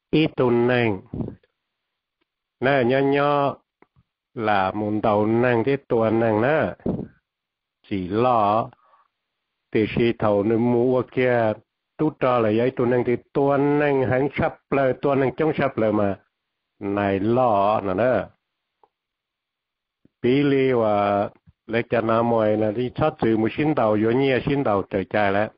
ít tuần năng nè nhỏ là muốn đầu năng thế tuần năng nè chỉ lo thì khi thầu nó mua kia tu trò là giấy tuần năng thì tuần năng hắn sắp lời tuần năng chống sắp lời mà này lo nè bí li và lấy cho nó mồi là đi thoát từ một xin đầu vô nhia xin đầu trời trời lại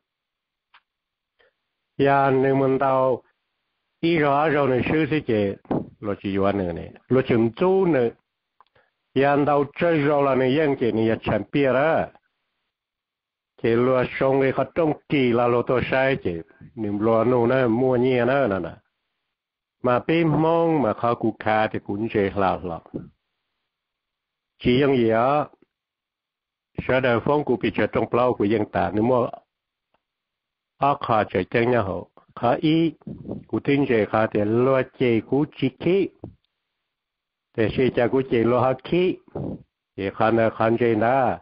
ya nên mình đầu ý rõ rồi này sư sẽ chế lo chỉ vào nữa này lo chừng chú nữa ya đầu chơi rồi là này dân chế này chẳng biết đó chế lo xong cái họ trong kỳ là lo tôi sai chế niệm lo nô nó mua nhia nó nè mà bên mong mà họ cụ khá thì cũng chế là chỉ những gì á sau đó phong cụ bị trở trong bao của dân ta nếu mà ác họ trở chân nhau họ họ ý cụ tin chế họ thì lo chế cụ chỉ khí để xây cho cụ chế lo họ khí thì họ là họ chế đó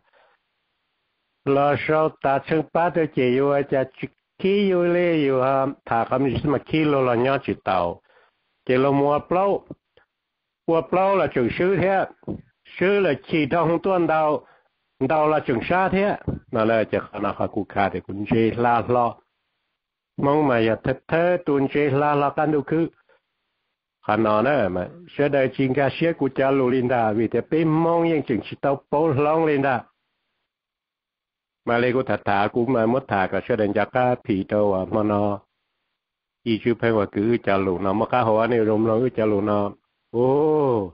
lo sau ta chân ba tới chế yêu cho khí yêu lệ yêu ha thà không mà khí lo là nhau chỉ tàu chế lo mua bao là chủ sứ thế sứ là chỉ trong tuần đầu là chừng xa thế nó là chỉ khả họ cụ khá thì cũng chỉ là lo mong mà giờ thật thế tuần chỉ là căn đủ cứ khả năng nữa mà sẽ đây chính cái xe của cha lù lên đà vì thế bên mong những chừng chỉ tao bố long lên đà mà lấy của thà cũng mà mất thà cả sẽ đến cho cái phì đâu mà nó ý chú phảiว่าcứ cha lù nó mà cái hồ này rôm nó cha lù nó ô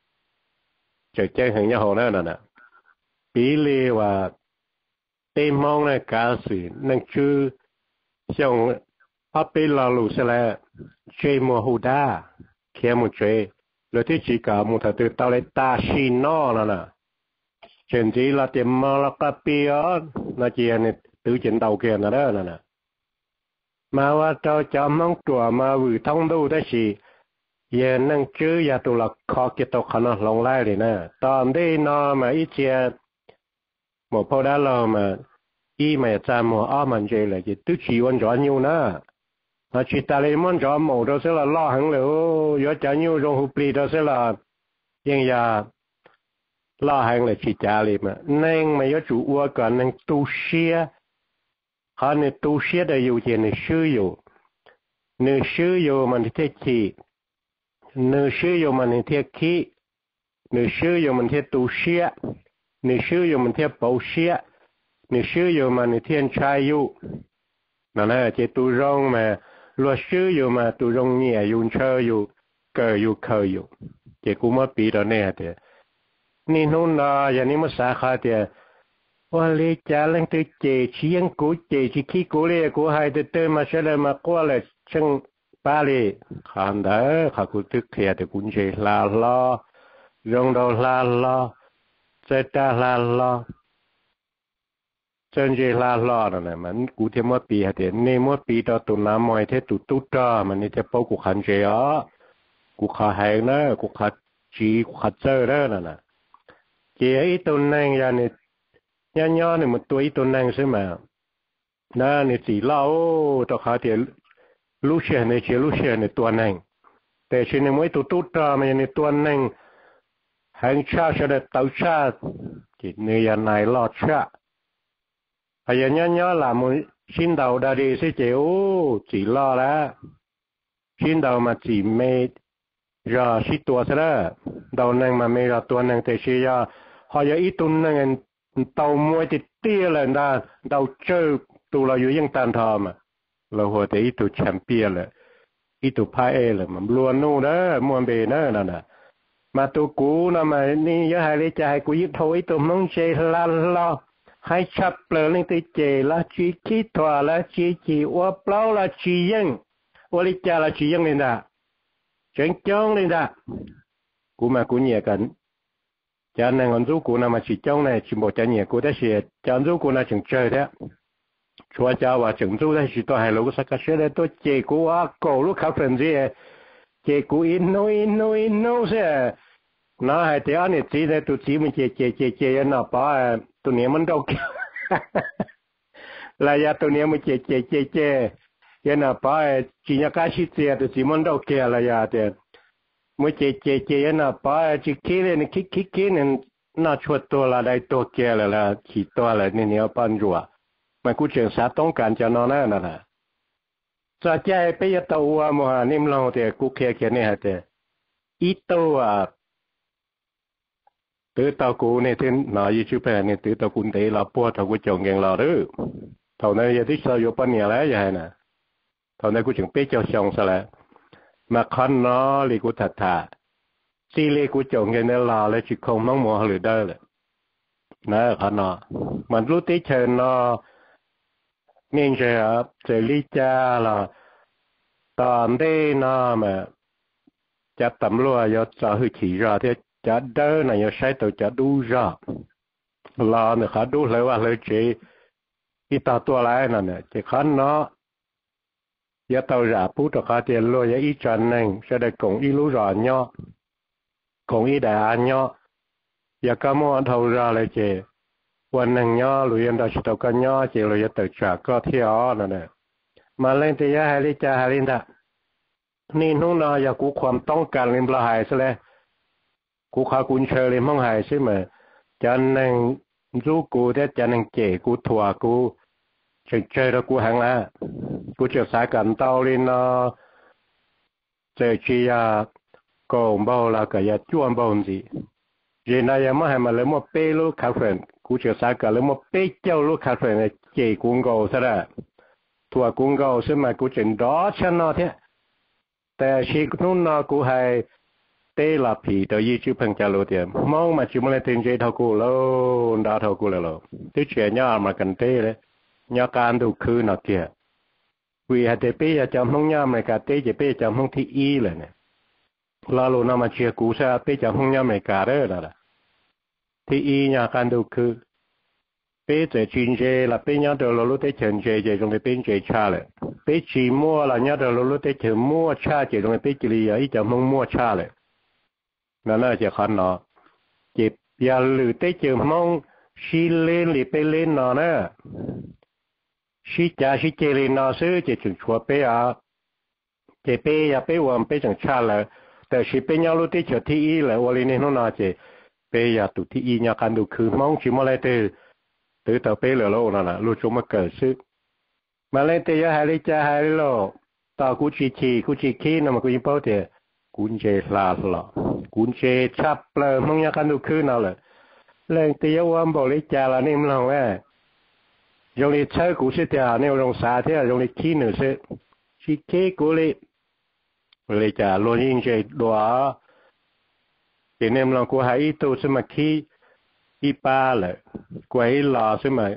trời chơi hình như hồ nữa nè bí lì và tên mong này cả sự năng chư xong áp bên là lù sẽ là chơi mùa hồ đa kia một chơi rồi thì chỉ cả một thằng từ tao lấy ta xin nó nè chuyện gì là tiền mà là cái bia nó chỉ là tự chuyện đầu kia nè đó nè màว่าcho mong chùa mà vừa thông đâu đó gì giờ năng chư giờ tụi là khó cái tàu khăn nó lòng lại rồi nè tao đây nó mà ít chia một phố đá lo mà ý mà cha một mình chơi là chỉ tứ chỉ quan trọng nhiều nữa mà chỉ ta lấy món chọn một đó sẽ là lo hẳn liệu giờ trả nhiều rồi hụt đi đó sẽ là nhưng giờ lo hẳn là chỉ trả liền mà nên mà giờ chủua còn nên tu sửa họ nên tu sửa để yêu tiền nên sử dụng nên sử dụng mình thì chỉ nên sử dụng mình thì khí nên sử dụng mình thì tu sửa nên sử dụng mình theo bảo sửa nên sử dụng mình thiên trai yêu nó là chỉ tu rong mà luật sử dụng mà tu rong nhẹ dùng chơi yêu cờ yêu khờ yêu chỉ cũng mất bị đó nè thì nên hôm đó giờ nên mất xa khá thìว่าเลยจะเล่นตัวเจชี้ยังกูเจชี้ขี้กูเลยกูให้ตัวมาเสร็จมาก็เลยช่างป้าเลยขันเด้อข้ากูตึกเขียแต่กูเจลาล้อรองดอลาล้อเจตาลาล้อจนเจลาล้อนั่นแหละมันกูเทียมว่าปีเดียวนี่มั่วปีต่อตุน้ำมอยเทตุตุจ้ามันนี่จะป้อกูขันเจอ๋อกูขาแหงนะกูขาจีกูขาเจอเด้อนั่นน่ะเจไอ้ตุนนั่งยานี่nhỏ này một tuổi tuần năng xem mà na này chỉ lâu tao khá thì lúc xưa này chỉ lúc xưa này tuần năngแต่ฉันไม่ตัวตุ๊ดตามันในtuần năng hàng cha sẽ được tàu cha chỉ người này lo cha hay nhỏ là một xin đầu đã đi sẽ chịu chỉ lo lá xin đầu mà chỉ mê ra xí tua sẽ đó đầu năng mà mê ra tuần năng thì chỉ ra họ giờ ít tuần năng tàu mua thì tia là đã tàu chơi tụ làอยู่ยังตันทอมาเราหัวแต่อีตัวแชมเปี้ยนเลยอีตัวพายเลยมันล้วนนู่นนะมวนเบนะนั่นน่ะมาตัวกูนะมานี่ยะให้เลยจะให้กูยึดโถอีตัวมงเจลันล้อให้ชับเปลือกตัวเจละจีคิดถั่วละจีว่าเปล่าละจียังว่าลิจ่าละจียังเลยนะเจ๋งจ้องเลยนะกูมากูเนี่ยกันcho nên con chú cụ nào mà chỉ trong này chỉ một cái nhà cụ đó là cho chú cụ nào chừng chơi đấy, chúa cha và chừng chú đấy chỉ tôi hay lúc sao cái xe đấy tôi chỉ cụ à cổ lúc khắp phần gì, chỉ cụ in nô sẽ, nó hay thì anh ấy chỉ đấy tôi chỉ mình chỉ nó bảo tụi niệm mình đâu, là ya tụi niệm mình chỉ, giờ nào phải chỉ nhà cái xí tiền thì chỉ muốn đâu kia là ya thì mới chế giờ nào phải chỉ kia lên kia nên nó chuộtตัวlàได้ตัวkia là chỉตัวlà nên nhiều ban rùa mà cũng chẳng saoต้องการจะนอนนั่นน่ะจะใจไปยตัวmàนิ่มลงthì cũng kia này hả thì ítตัวtừ tàu cũ này thì nói như chú bé này từ tàu cũ đấy là bùa tàu cũ chồng ngang là đó thầu này giờ tí sao vô bao nhiêu lấy vậy nè thầu này cũ chừng biết cho xong sao lại mà con nó li cũ thật thà xí li cũ chồng ngang này là lấy chỉ không mong muốn lừa đó là nè con nó mà lúc tí chơi nó nên giờ chơi lý cha là tòn đây nó mà chả tầm lúa giờ cho hơi chỉ ra thế chả đỡ này giờ sai tàu chả đủ ra là nó khá đủ lấy vào lấy chế ít tàu tua lại nè chỉ khán nó giờ tàu giả bút cho khá tiền lúa giờ ít chân này sẽ được cùng ít lúa rõ nhau cùng ít đại nhau giờ các món thầu ra lấy chếวันหนึ่งย่อลุยอันดาชิตกันย่อเจลุยตึกจากก็เที่ยวนั่นแหละมาเล่นตียาฮาริจาฮารินดานี่นู่นน่ะอยากกูความต้องการลิมละหายซะแล้วกูขากุญเชอลิมห้องหายใช่ไหมจันนึงรู้กูแต่จันนึงเจกูถั่วกูเจอแล้วกูหังละกูเจอสายกันเตาลินน่ะเจอชียาโกงเบาละก็อย่าจ้วนเบาสิเจนายมาให้มาเลยมาเปลูกคาเฟ่กูเจอสายกันเลยมาเป๊ะเจ้าลูกคาเฟ่เนี่ยเจกุ้งโกซะละถั่วกุ้งโกใช่ไหมกูเจนดอชนะเท่แต่ชีนุ่นน่ะกูให้เตล่าผีตัวยี่ชื่อเพิ่งจะรู้เดียมองมาชิมอะไรถึงเจเท่ากูแล้วดาวเท่ากูเลยหรอที่เชียร์ย่ามากันเต้เลยย่าการดูคืนนักเกียวีให้เตเป้จะจำห้องย่าไม่กาเต้จะเป้จำห้องที่อีเลยเนี่ยลาลูน่ามาเชียร์กูซะเป้จำห้องย่าไม่กาเด้อละที่อีย่าการดูคือเป้จะชินเจละเป้ย่าเดินรู้ได้เฉินเจจะตรงนี้เป็นเจชาเลยเป้ชีมัวละย่าเดินรู้ได้เฉินมัวชาจะตรงนี้เป็นจิริยาอีจะห้องมัวชาเลยนั่นน่ะจะขันเนาะเจ็บยาหรือได้เจอห้องชีเล่นหรือไปเล่นเนาะนะชีจ่าชีเจริญเนาะซื้อจะถึงชัวเป้อะเจเป้ยาเป้วันเป้จังชาเลยแต่ชีเป้ย่ารู้ได้เจอที่อีเลยวันนี้นู่นน่ะเจเป้ยาตุที่อีย่าการดูคือมองชิมอะไรเตอเต่าเป้เหลือโลนั่นน่ะรู้จุมาเกิดซื้อมาเล่นเตยหายเลยจ้าหายโลต่อกูชีขี้น่ะมันกูยิงเป้าเตกุญเจลาหล่อกุญเจชับเลยมองย่าการดูคือนั่นแหละเล่นเตยวันบอกเลยจ้าละนี่มันลองแม่ยงเลยเช่ากูเสียเดียวเนี่ยลงสาเทียยงเลยขี้หนึ่งเสียชีขี้กูเลยจ้าลงยิงเจดัวเดี๋ยวเนี่ยมันลองกูหายตัวสมัครขี้อีป้าเลยกูให้หล่อใช่ไหม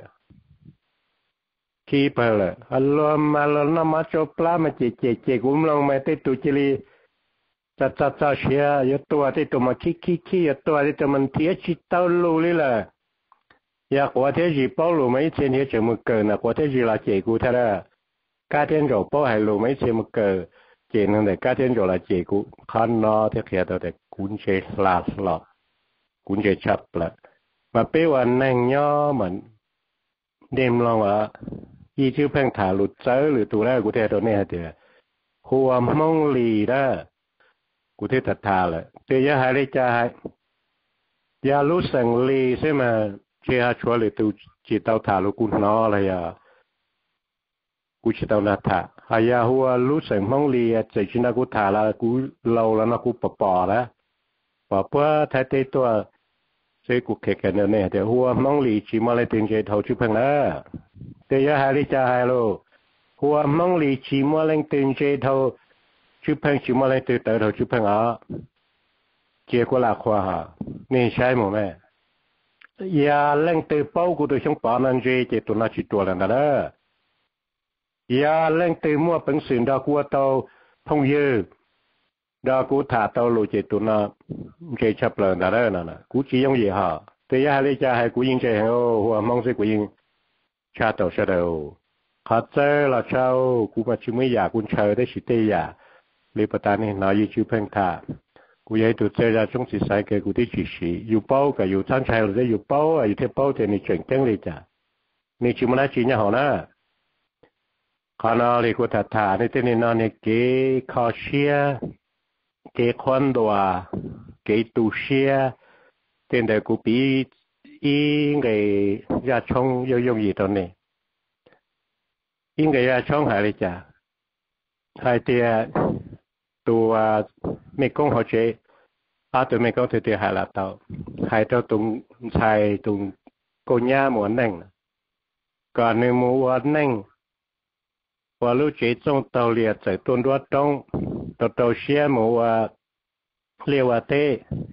ขี้ไปเลยฮัลโหลมาแล้วน้ำมาจบปลามาเจกูมันลองมาติดตัวจิลีจะเชียร์ยตัวที่ตัวมาขี้ยตัวที่ตัวมันเทียชิตาลูเลยล่ะอยากว่าเทียจีเป้าลูไม่เชียร์เทียจมูกเกินนะว่าเทียจีละเจกูเท่านั้นการเทียนโจเป้าให้ลูไม่เชียร์มุกเกินเจนั่นแต่การเทียนโจละเจกูขันนอเทียเขียนแต่กุญเชลาสหลอกกุญเชชับละมาเป้วันนั่งย่อเหมือนเดมลองว่ายี่ชื่อเพ่งถ่าหลุดเจอหรือตัวแรกกูเทียตัวนี้เดียวหัวมองลีได้กูเทียถัดทาเลยเทียหายเลยจ้ายารู้สังลีใช่ไหมเชียชัวเลยตัวจีเตาถ่าลูกุนน้ออะไรอ่ะกูจีเตาหน้าถ่าหายาหัวรู้สังมองลีใจชินากูถ่าละกูเล่าแล้วนะกูปอแล้วปอเพื่อไทยเตตัวเจ้ากูเขกกันเนี่ยแต่หัวมองลีจีมาเลยถึงใจเท่าชื่อเพิ่งแล้วแต่ยาหายเลยจ้าหายโลหัวมองลีจีมาเลยถึงใจเท่าชื่อเพิ่งจีมาเลยถึงเท่าชื่อเพิ่งอ่ะเจ้ากูละขวานี่ใช่ไหมแม่ยาเล่งตื่นเป้ากูตัวช่างปานันเจตัวน่าจิตตัวแล้วนะยาเล่งตื่นมั่วเป็นสิ่งดากูเตาพงยืดดากูถ่าเตาโลเจตัวน่าเจชับเลยนะกูจียงยี่ห้าแต่ยาเลยจะให้กูยิงใจให้โอ้หัวมองสิกูยิงชาเตาชาเตาขัดเจอละเช้ากูมาชิไม่อยากกูเชยได้สิเตียเลยปตานี่นายชื่อเพ่งท่ากูยัยตัวเจอจงสิสายเกกูที่จีสีอยู่เป้ากับอยู่ทั้งชายหรืออยู่เป้าอยู่ที่เป้าแต่นี่เจ๋งจังเลยจ้ะนี่ชิมันน่าจีเนี่ยหอนะขณะที่กูถัดถ่าในที่นี้นอนเนี่ยเกี่ยคอเชียเกี่ยควันตัวเกี่ยตูเชียเต็นแต่กูปีอีไงยาชงยงยี่ตอนนี้อีไงยาชงหายเลยจ้ะหายเตียตัวไม่กงหัวใจตัวไม่กงเตียหายละเตาหายตัวตุงชายตุงโกญ่าหมวนนั่งก่อนในหมู่วันนั่งว่าลูกเจจงเตาเลียใจต้นรัวตรงตัวเตาเชียหมู่ว่าเรียกว่าเต้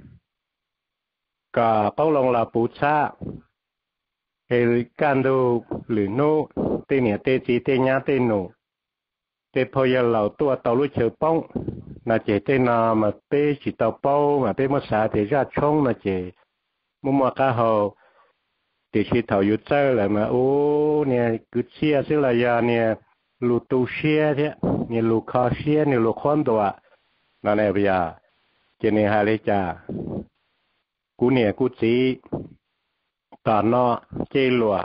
ก็ต้องลงลาปูชาเฮลิการดูหรือโน่เตเนี่ยเตจีเตญาเตโนเตพอยาเหล่าตัวเตาลูกเชือป้องน่าเจเตนามาเป้จิตเตาเป้ามาเป้มาสาเตจาชงน่าเจมุมว่าก้าหอเตชิเถายุเจอเลยมาโอ้เนี่ยกุเชียสิลายาเนี่ยลูตูเชียเนี่ยลูคาเชียเนี่ยลูคอนตัวนั่นเองพี่ยาเจเนฮาเลจากูเนี่ยกูจีตอนนอเจลัว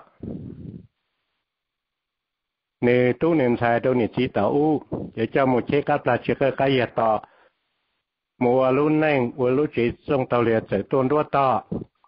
ในตู้เนินชายตัวนี้จีต่ออู้เดี๋ยวเจ้าหมูเช็คกับปลาเช็คก็ยต่อหมูวัลุ่นนั่งวัลุ่นจีส่งเตาเลียใส่ต้นรัวต่อ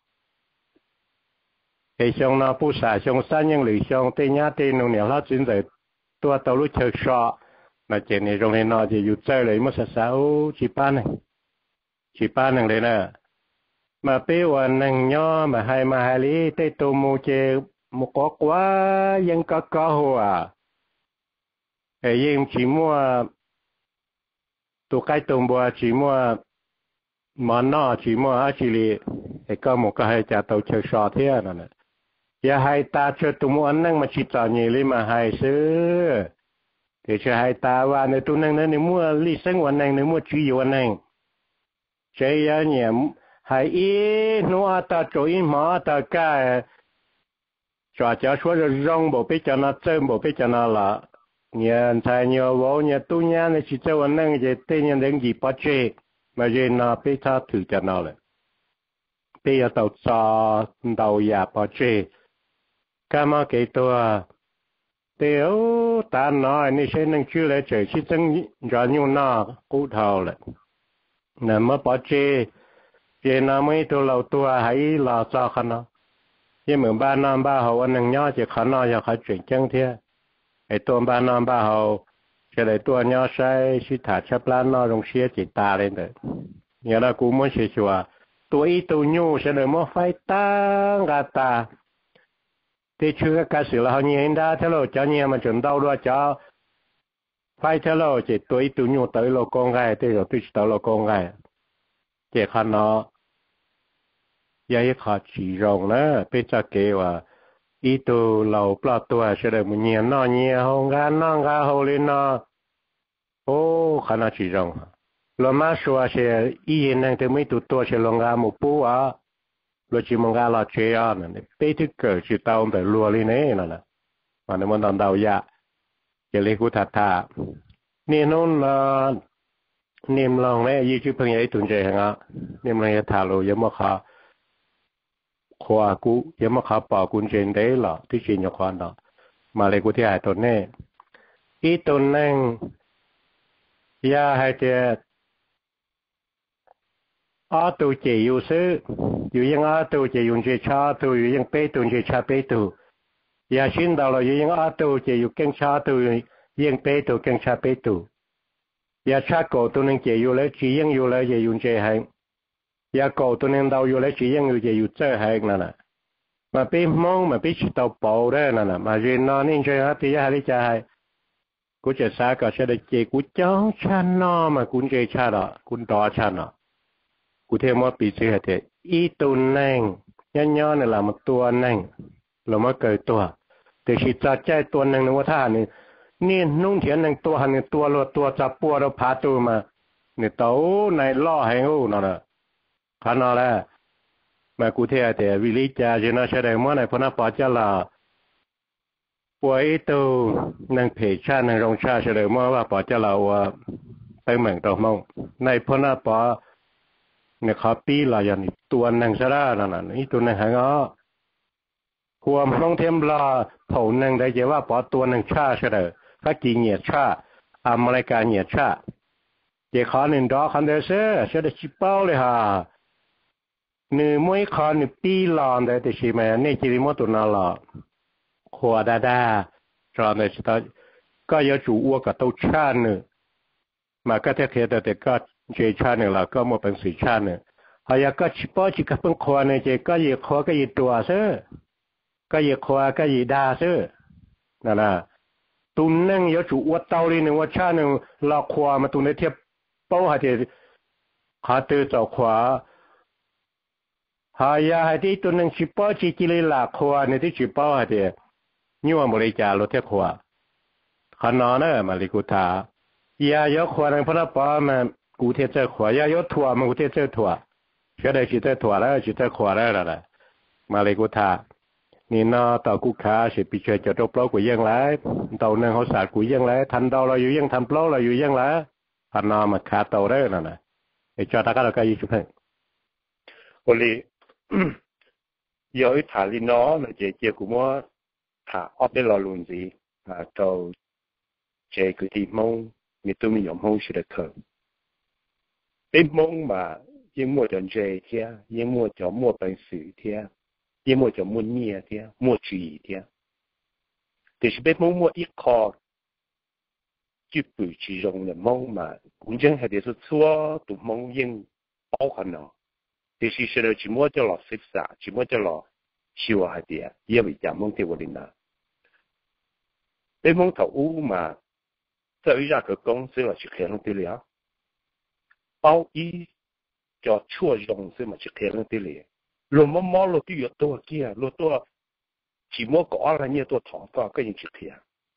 ไอช่องนอผู้สายช่องสั้นยังหรือช่องเตียเตียนเนี่ยเราจึงใส่ตัวเตาลุ่นเชือกชอมาเจนี่ตรงนี้นอจะอยู่ใจเลยมุสสาวจีป้านนึงเลยนะมาเป้วันนั่งย่อมาให้ลีเตตัวมูเจมุกกว่ายังก็หัวไอ้ยังชิมัวตัวใกล้ตัวบัวชิมัวมันนอชิมัวอาชิลีไอ้ก็มุกก็ให้จ่าตัวเชือกชอเทียนั่นแหละอย่าให้ตาเชือกตัวมัวนั่งมาชิดต่อนี่เลยมาให้ซื้อเดี๋ยวจะให้ตาว่าในตัวนั่งนั้นในมัวลิซึ่งวันนั่งในมัวชี้วันนั่งใช่ยังเนี่ยให้อีนัวตาโจยหมอตากาจอจะช่วยร้องบอกไปจะน่าเจอบอกไปจะน่าละเนี่ยไทยเนี่ยว่าเนี่ยตัวเนี่ยในชีวิตวันนั้นจะเต้นยังเรื่องกี่ปัจเจมาเจน่าไปท่าถือจะน่าเลยไปยาตัวจอดาวยาปัจเจก็มาเกี่ยตัวเดี๋ยวตาหน่อยนี่ใช่นั่งชื่อเลยเจอชีวิตจะยุ่งหน้ากู้เท่าเลยนั่นมาปัจเจเจนาไม่ตัวเราตัวให้ลาซาขนาดยังเหมือนบ้านน้ำบ้าเขาวันหนึ่งย่อจะขนาดอยากขจุดจังเทียไอตัวบ้านน้ำบ้าเขาจะได้ตัวย่อใช้ชิดถาชับล้านนอลงเชียจิตตาเลยเด้อเนี่ยเรากูมั่วเชื่อว่าตัวอีตัวยูจะได้มั่วไฟตั้งกาตาที่ชื่อการสื่อเราเนี่ยเห็นได้ถ้าเราจะเนี่ยมันจนเดาด้วยจ้าไฟถ้าเราจะตัวอีตัวยูตัวเรากงไงที่เราติดตัวเรากงไงเจ้าขนาดยังขาดจีรงนะเป็นจะเกว่าอีตัวเราปลอดตัวเฉลิมเงียนอเงียหงกานน้องกาโฮลินอโอ้ขนาดจีรงเรามาชัวเชอีนั่งแต่ไม่ตัวเชลงกาหมูปูอ่ะเราจิมงกาเราเชียนั่นเป้ที่เกิดจิตตาแต่รัวเลยเนี่ยนั่นนะมันมันตอนดาวยาจะเรียกกูถัดท่านี่นู่นนิมลองเนี่ยยี่ชื่อเพิ่งยังตุนใจฮะนิมลองจะถ่ายเรายังมาขาขวากูยังมาขาป่ากุญเจนได้หรอที่จีนจะควันหรอมาเลยกูที่หายตัวเนี่ยอีตัวนั่งยาให้เจอาตัวเจอยู่ซื้ออยู่ยังอาตัวเจยุนเจชาตัวอยู่ยังเป้ตุนเจชาเป้ตัวยาชินดาวเราอยู่ยังอาตัวเจอยู่เก่งชาตัวยังเป้ตัวเก่งชาเป้ตัวยาชาโกตัวนึงเจอยู่แล้วจียังอยู่แล้วเจยุนเจให้ยาโกตัวนึงดาวอยู่แล้วจียังอยู่เจอยู่เจอให้นั่นน่ะมาไปมองมาไปชิดตัวเป่าได้นั่นน่ะมาเรียนนอนนี่เจอฮะที่ยาให้ใจกูจะสาก็จะได้เจกูจ้องชันนอมากุญเจชาดอ่ะกุญต่อชันอ่ะกูเทมว่าปีเสียเถอะอีตัวนั่งย้อนๆนี่แหละมันตัวนั่งเรามาเกิดตัวแต่ชิดจะใจตัวนั่งนึกว่าท่านี่นุ่งเถียนนั่งตัวหันตัวรถตัวจับปัวเราพาตัวมาเนี่ยเต้าในล่อให้งูนั่นแหละขนาดแล้วมากูเทแต่วิลิจาเจน่าแสดงว่าในพนักปอจลาป่วยตัวนั่งเพจชานั่งรองชาแสดงว่าปอจลาว่าไปเหมือนตัวมองในพนักปอเนี่ยเขาปีลาอย่างนี้ตัวนั่งสระนั่นน่ะนี่ตัวนั่งหางอ้อความลงเทียมลาเผานั่งได้เจว่าปอตัวนั่งชาเฉย các kỳ nhiệt cha America nhiệt cha chỉ khó nên đó không được sẽ được chip baoเลยha nếu mỗi khó nếu pi lon đấy thì chỉ mà nên chỉ mỗi tụi nó là khoa đa cho nên chỉ đó có yếu chủ yếu cái tàu cha nữa mà cái thế thì có chế cha nữa là có một phần sự cha nữa hay là có chip bao chỉ cái phần khoa này chỉ có gì khoa cái gìตัวchứ cái gì khoa cái gì đa chứนั่นน่ะตุนนั่ง有主我道理呢我cha呢老khoa màตุนได้เทียบเป้าหาที่หาตัวเจ้าขวาหายาที่ตุนนั่งชิปป้อจีกิเลลาขวาในที่ชิปป้อหาที่นี่ว่าบริจาครถเทียบขวาขนอนน่ะมาลิกุตายาเยอะขวานั่งพระป้อมากูเทียบเจ้าขวายาเยอะถั่วมากูเทียบเจ้าถั่วเชื่อได้ชิเจ้าถั่วแล้วชิเจ้าขวาแล้วล่ะมาลิกุตานี่นอต่อกูขาสิปีเชยจะตกปล้อกูยังไรต่อนั่งเขาสาดกูยังไรทันดอเราอยู่ยังทันปล้อเราอยู่ยังไรพันนอมาขาต่อได้นั่นน่ะไอ้จอตาก็เราก็ยิ่งชุบให้我哩有一塔里孬，那这古么塔奥贝罗轮子啊，到这个地方你都没有梦去的课，被梦嘛，因么叫这天，因么叫莫本事天，因么叫莫念天，莫注意天，就是被梦莫一靠。就不去用的梦嘛，反正係就是錯讀夢應包含咯。就是說到全部就落識晒，全部就落笑下啲啊，因為就夢啲我哋啦。你夢頭烏嘛，即係一個公司落去睇啲了，包衣就錯用先嘛去睇啲了。落乜乜落啲藥多嘅，落多全部講啦，呢多糖多跟住去睇。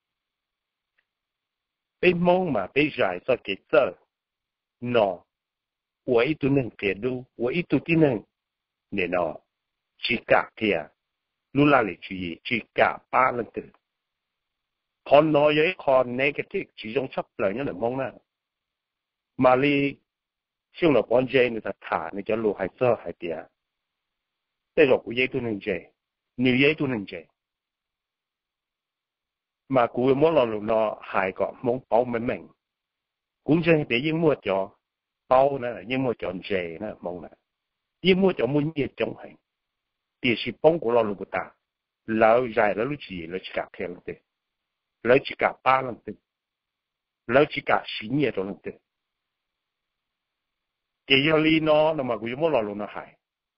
被梦嘛，被染上给这喏，我一都能给路，我一都的能，你喏，去搞的，路哪里去搞巴了的，看喏有一看 negative， 其中出两样的梦啦，嘛你像了帮助你的塔，你就路还这还的，这个我也都能接，你也都能接。mà cụ muốn lo lụt nó hại có muốn bảo mình mình cũng chơi để những mua cho bao nữa những mua cho dễ nữa mong này những mua cho muốn nhiệt trong hành thì sự bông của lo lụt của ta lâu dài lâu chỉ lâu chỉ cả theo lần thế lâu chỉ cả ba lần thế lâu chỉ cả xí nhiệt trong lần thế cái giờ li nó mà cụ muốn lo lụt nó hại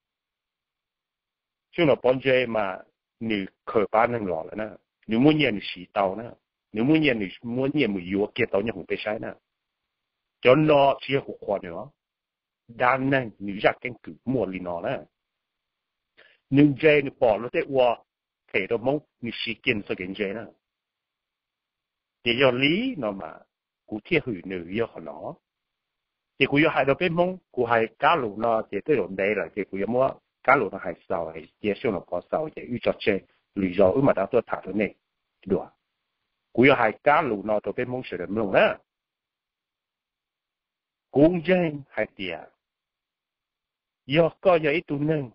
chứ nó bông chơi mà你可把能老了呢。你muốn nhận sĩ tàu nữa, nếu muốn nhận một yếu kia tàu nhận không bị sai nữa, cho nó chỉ học khoa nữa, đan năng nếu ra cái cử mua li nó nữa, nhưng dây nó bỏ nó tới qua, thể đó mong nếu sĩ kiến sự kiện dây nữa, để cho lý nó mà cụ thiết hủy nữ yêu họ nó, thì cụ yêu hai đó bên mong cụ hai cá lù nó thì tới rồi đây là thì cụ yêu mua cá lù nó hai sao hay chia số nó có sao thì yêu cho chơi lý do mà đã tôi thả thôi này được cú yêu hai cá lù nó tôi bên mong sự được luôn á cũng chơi hai tiệt yêu có yêu ít tu nâng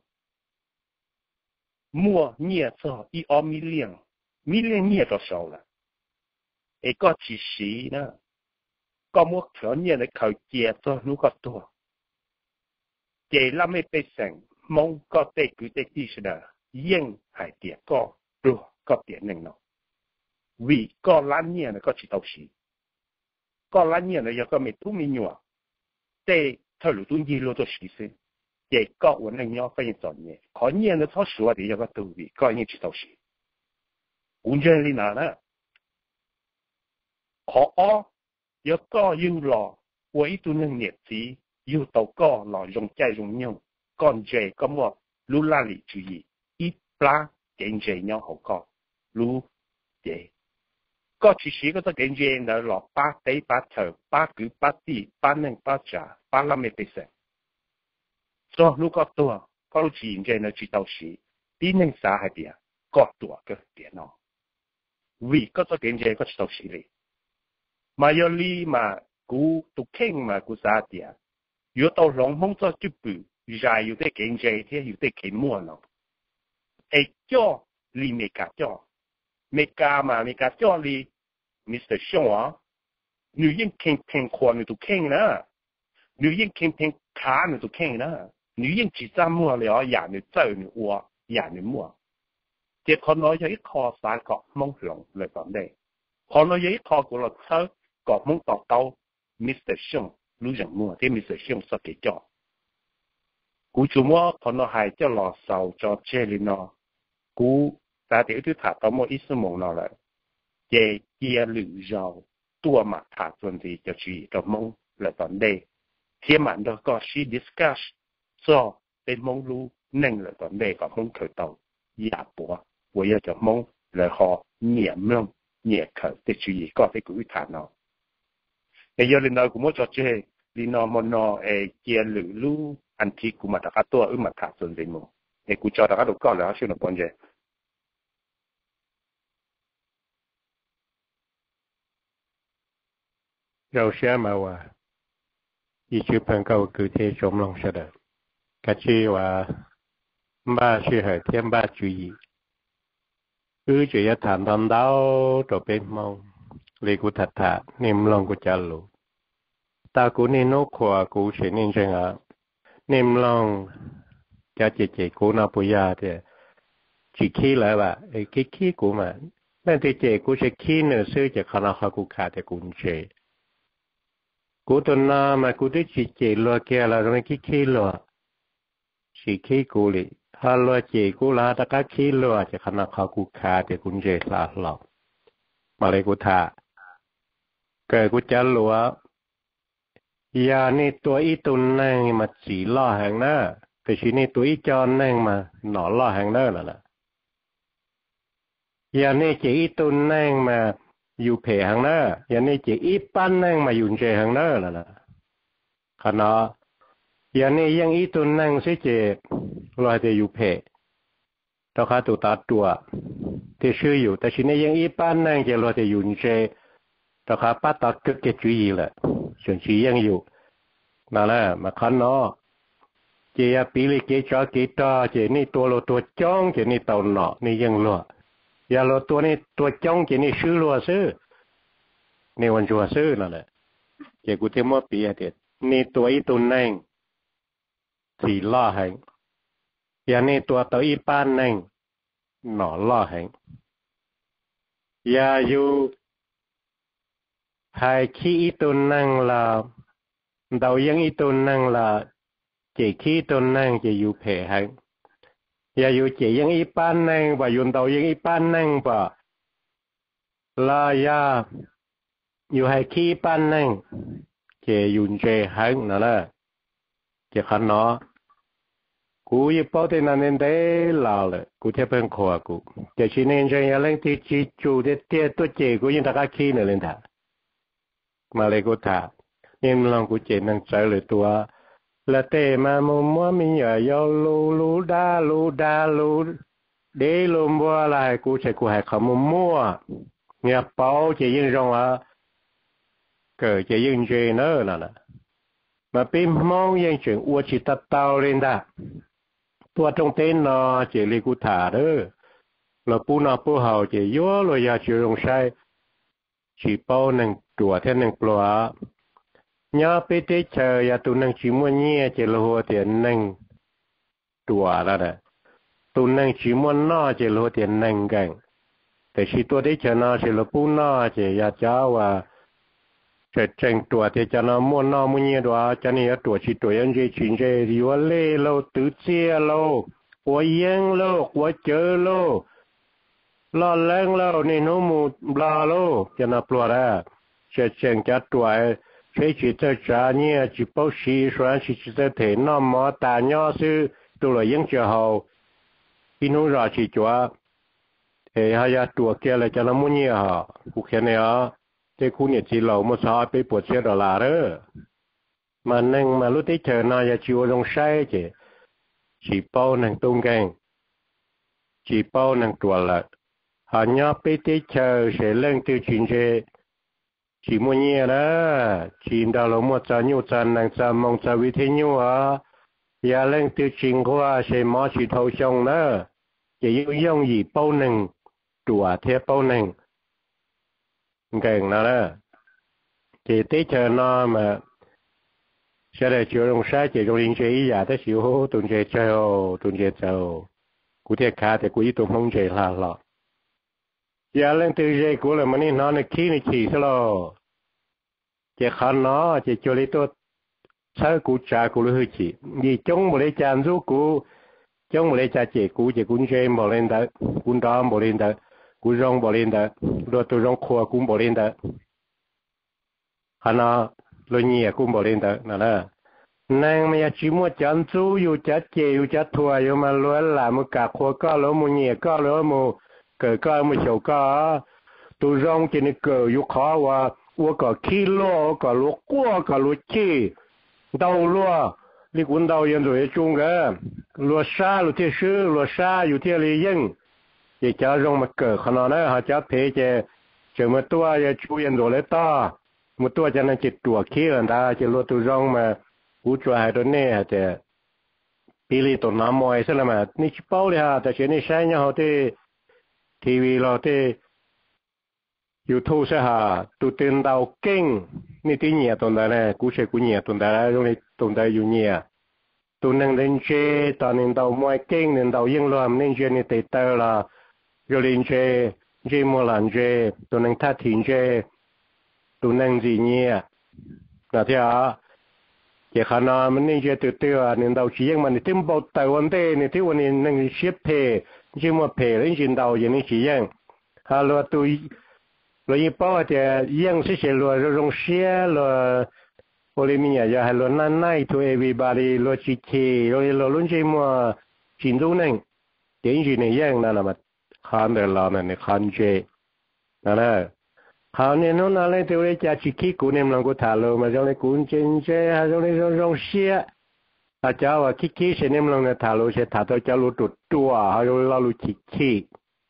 mua nhiều cho ít million nhiều đó sao là ấy có chỉ xí nữa có mua chỗ nhiều để khởi chia cho nó có to chỉ làm mấy bê sành mong có tê cứ tê đi sẽ yên hai tiệt có được có tiền năng nó vì có lãnh nhiên là có chỉ đầu xí có lãnh nhiên là do có mấy thu mi nhỏ tê thời lúc tuân gì luôn cho xí xí để có ổn định nhau phải chọn nhẹ có nhiên là tháo sửa thì do có tu vì có những chỉ đầu xí cũng chơi đi nào đó khó do có yêu lò với tu năng nhiệt gì yêu tàu có lò dùng chạy dùng nhau còn chơi có một lu la lì chú ý ít pla kinh doanh nhau hậu có lu để có chỉ sĩ có kinh doanh là lọ ba tay ba thở ba cử ba đi ba nâng ba trả ba làm mấy bề so lu có tua có lu chỉ doanh là chỉ đầu sĩ đi nâng xã hay địa có tua cái tiền nó vì có kinh doanh có chỉ đầu sĩ này mà giờ li mà cú tụ kinh mà cú xã địa yếu tàu lòng không cho chụp bự dài yếu để kinh doanh thế yếu để kinh mua nó ai cho li mê cả cho mê cả mà mê cả cho li Mr. Sean nếu những khen khen khoa nếu tụ khen nữa nếu những khen khen cá nếu tụ khen nữa nếu những chỉ ra mua了呀nếu chơi nếu mua呀nếu mua thì con nói với kho sáng có mong lòng lời vấn đề con nói với kho của luật sư có mong tỏ tàu Mr. Sean lúc rằng mua thì Mr. Sean sẽ kể cho cú chú mua con nói hay cho lò sầu cho chơi lên nó cú ta để thứ thả tao mua ít số mong nó lại về kia lử giàu tua mà thả tuần gì cho chị cho mong lời vấn đề thiên mạng đó có she discuss so bên mong lu nên lời vấn đề có mong khởi tàu giả bỏ với cho mong lời họ nhẹ mông nhẹ khởi để chú ý có cái cử thả nó bây giờ lên nói cũng muốn cho chơi lên nó mà nó kia lử lu anh thì cũng mà đã tua mà thả tuần gì mong để cũng cho đã được có là xin nó quan trọng เราเชื่อมาว่าอีชื่อเพิ่งเขาคือเทชมลงเสด็จก็ชื่อว่าบ้าชื่อเหตุเทียมบ้าจุยจุยฐานตอนเดาตัวเป็นมองเลยกูถัดถานิ่มลงกูจะรู้ตากูนี่นกขวากูเสียนิ่งจังอ่ะนิ่มลงจะเจกูน่าปุยาเถอะจีขี้เลยว่ะไอ้ขี้กูมานั่นที่เจกูจะขี้เนื้อซื้อจากคณะกูขาดแต่กูเจกูตัวน้ามากูได้จีเจลัวแกแล้วไม่ขี้ลัวจีขี้กูเลยฮัลโหลเจกูลาตะก้าขี้ลัวจะขนาดเขากูขาแต่กูเจสาหลอกมาเลยกูท่าเกิดกูจะลัวยานี่ตัวอีตุนนั่งมาจีล่อแหงหน้าแต่ชีนี่ตัวอีจอนนั่งมาหนอล่อแหงหน้านั่นแหละยานี่เจอีตุนนั่งมาอยู่เพหางหน้าอย่างนี้จะอีปั้นนั่งมาอยู่เจหางหน้าแล้วนะขณะอย่างนี้ยังอีตุนนั่งสิเจรอจะอยู่เพต่อขาตัวตาตัวที่ชื่ออยู่แต่ชิ้นนี้ยังอีปั้นนั่งจะรอจะอยู่เจต่อขาป้าตัดก็เกจุยแหละส่วนชียังอยู่นั่นแหละมาขณะเจียปีลิเกจอเกตาเจนี่ตัวเราตัวจ้องเจนี่เต่าหนอนี่ยังรัวยาโลตัวนี้ตัวจ้องเจนี่ชื่อรัวซื้อนี่วันชัวซื้อนั่นแหละเจ้ากูเทมอปีอาเด็ดนี่ตัวอีตุนนั่งสีล่อแหงยานี่ตัวตัวอีป้านนั่งหนอล่อแหงยาอยู่หายขี้อีตุนนั่งละเดายังอีตุนนั่งละเจ้าขี้ตุนนั่งจะอยู่เพแหงอย่าอยู่เจยังอีป้านนั่งว่ายุนเตายังอีป้านนั่งป่ะลายาอยู่ให้ขี้ป้านนั่งเจยุนเจหังนั่นแหละเจขันเนาะกูยิ่งพอที่นั่นเองลาเลยกูเทเป็นขวากูเจชินเองจะยังเล่นที่จีจูเด็ดเตี้ยตัวเจกูยิ่งตะก้าขี้เนี่ยเลยท่ามาเลยกูท่ายิ่งลองกูเจนั่งใจเลยตัวละเตมามัวมีอย่าลูดาเดลมบัวอะไรกูใช้กูให้เขามัวเนี่ยเป้าจะยิ่งร้องอ่ะเกิดจะยิ่งเจเนอร์นั่นน่ะมาเป็นมองยังเฉียงอวดชิตเตาเรนดาตัวตรงเต้นนอเจลิกูถาเด้อเราปูนอปูเห่าเจยัวลอยาชิรงใช้ชีเป้าหนึ่งตัวแท่หนึ่งปลัวnhớ bây giờ chờ ya tụi năng chỉ muốn nhẹ chỉ là hồ tiền năng đùa là đấy tụi năng chỉ muốn nó chỉ là hồ tiền năng cảnhแต่ชีตัวได้chờ nó chỉ là bu nó chỉ ya cháu vàจะจังตัวที่จะนำมันนำมันเนี่ยตัวจะเนี่ยตัวชีตัวยังจะชินจะอยู่เล่เราตื่นเช้าเราหัวยังเราหัวเจอเราล้อแรงเราในน้ำมูบลาเราจะนับปลวดจะจังจะตัวใช้ชีวิตจาเนี่ยจีบชีส่วนชีวิตเถนน้ำมันตาเนาะซื้อตัวยังจะเอาพี่น้องราชีจัวหายาตัวแกเลยจะนำมันเนี่ยฮะกูแค่เนี่ยเจ้าคุณเนี่ยจีเราเมื่อเช้าไปปวดเสียดอลลาร์มันนั่งมาลุ้นที่เธอนายชิวลงใช้เจจีเป้านั่งตรงกันจีเป้านั่งตัวละหาเนี่ยไปที่เธอเสียเรื่องตัวจริงเจจีมันเนี่ยนะจีนดาวเราเมื่อจะยูจันนั่งจะมองจะวิทยุอย่าเรื่องตัวจริงก็ว่าเสียหมอชีเท่าชงนะจะยุ่งยี่เป้าหนึ่งตัวเทียบเป้าหนึ่ง cái nào đó chỉ tới chờ nó mà sẽ là chiều rong sai chỉ rong linh chơi giả tới chiều hô tuần chơi chào cụ thể cả thì cụ ý tụng không chơi là lọ giờ lên từ chơi cụ là mình nó khi này chỉ sao lo chỉ khăn nó chỉ cho lấy tôi sai cụ trả cụ hơi chỉ vì chống một lấy chán giúp cụ chống một lấy trả chỉ cụ chơi bỏ lên đó cụ đó bỏ lên đó cụ rong bỏ lên đó rồi tôi rong khua cũng bỏ lên đó khăn nó rồi nhẹ cũng bỏ lên đó là nàng mà chỉ mua chán chú yêu chát chè yêu chát thua yêu mà luôn là một cả khua có lỗ một nhẹ có lỗ một cờ có một chậu có tôi rong trên cờ yêu khó và có kilo có lỗ qua có lỗ chi đầu lỗ đi cuốn đầu yên rồi chung cái lỗ sa lỗ thiết sư lỗ sa yêu thiết lý yên chỉ cho rong một cờ khăn nó họ chát thế chè chờ một tua yêu chú yên rồi lấy to một tua cho nên chỉ tua kia là ta chỉ lỗ tôi rong mà cú chua hai đứa này thì pili tổ nam mồi xem mà ní chỉ bao đi ha,แต่เช่นนี้ใช้เนี่ยเขาที่ทีวีเราที่ยูทูบใช่ฮะตัวเต็นดาวเก่งนี่ที่เนี่ยตรงนั้นเลยกูใช้กูเนี่ยตรงนั้นตรงนี้ตรงนั้นอยู่เนี่ยตัวนึงเล่นเจตอนนึงดาวมวยเก่งนึงดาวยิงรวมเล่นเจนี่เตะเตอร์ละอยู่เล่นเจมัวหลันเจตัวนึงท่าถิ่นเจตัวนึงจีเนี่ยนะที่อ่ะchỉ khả năng mình nên chơi từ nên đầu chỉ nhưng mà nên tìm bảo tài vấn đề nên thì vấn đề nên xếp phe chỉ mà phe lên trên đầu thì nên chỉ nhưng hà lo tôi rồi bảo thì nhưng sẽ lo rong xe lo polemia ya hà lo nan nai to everybody lo chỉ kì rồi lo luôn chỉ mà chính du nên đến gì này nhưng là mà khán để làm này khán chơi là họ nên nó nói lên từ đây cha chỉ khi của nem lòng của thả lô mà trong này cũng trên chơi hay trong này rong xe à cháu à khi sẽ nem lòng này thả lô sẽ thả tới cháu lô tụt tua hay trong lao lô chỉ khi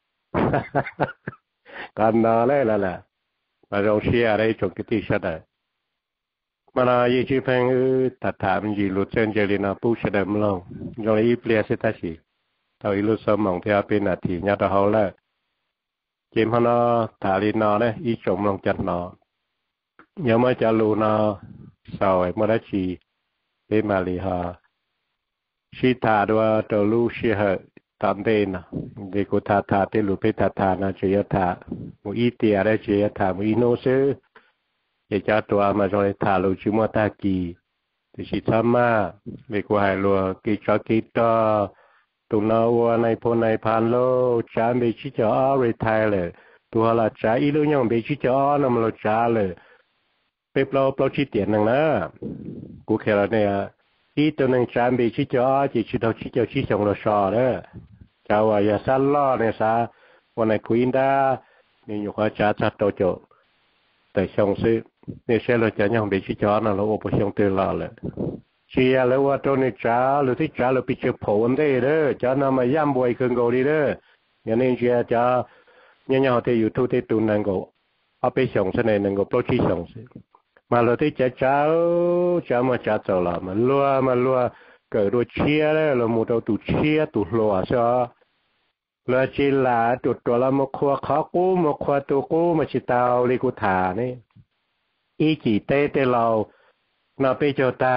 còn nó là mà rong xe ở đây trong cái tí sát này mà là như chỉ phải thả mình gì lô trên chơi lên nó bù sẽ đầm lòng trong này ít lẻ sẽ ta chỉ tao ít lô sớm mong theo bên là thì nhà tao hậu là chỉ mà nó thả đi nó đấy ý trộm lòng chặt nó nhớ mà trả lù nó sau ấy mà đã chỉ để mà lì họ chỉ thả đua trâu lù chỉ họ tạm tên à để cô thả để lù bị thả nó chỉ thả một ít tiền đấy chỉ thả một ít nô sư để choตัวmà rồi thả lù chỉ mua ta kỳ thì chỉ tham mà để cô hay lùa kỳ cho kỳ to tụi nó qua này phô này phàn lô trả bị chỉ cho retireเลยตัวละtrả ít lúc nhau bị chỉ cho nó mà lo trảเลยbếp lo chỉ tiền năng đó cụ khéo là này ít tụi năng trả bị chỉ cho chỉ đầu chỉ xong rồi sò đó chào à ya san lo này saวันไหนคุยได้นี่อยู่ก็trả chặt đầu chỗ tại xong sựนี่sẽ là trả nhau bị chỉ cho nó là ô bổ sung từ lòเลยchỉ làว่าตัวนี้จ้าหรือที่จ้าเราไปเจอผลได้เด้อจ้านำมาย่ำบ่อยขึ้นก็ดีเด้ออย่างนี้จ้าเนี่ยเขาที่อยู่ทุกที่ตุนนั่งก็เอาไปส่งเสนอนั่งก็โปรชีส่งสิมาเราที่จ้ามาจ้าเจ้าละมาลัวเกิดด้วยเชียเลยเราหมดเอาตุเชียตุลัวใช่เราจีลาตุตัวเรามาคว้าขากู้มาคว้าตัวกู้มาชิตาวลิกุธานี่อีจีเต้เราเราไปเจอตา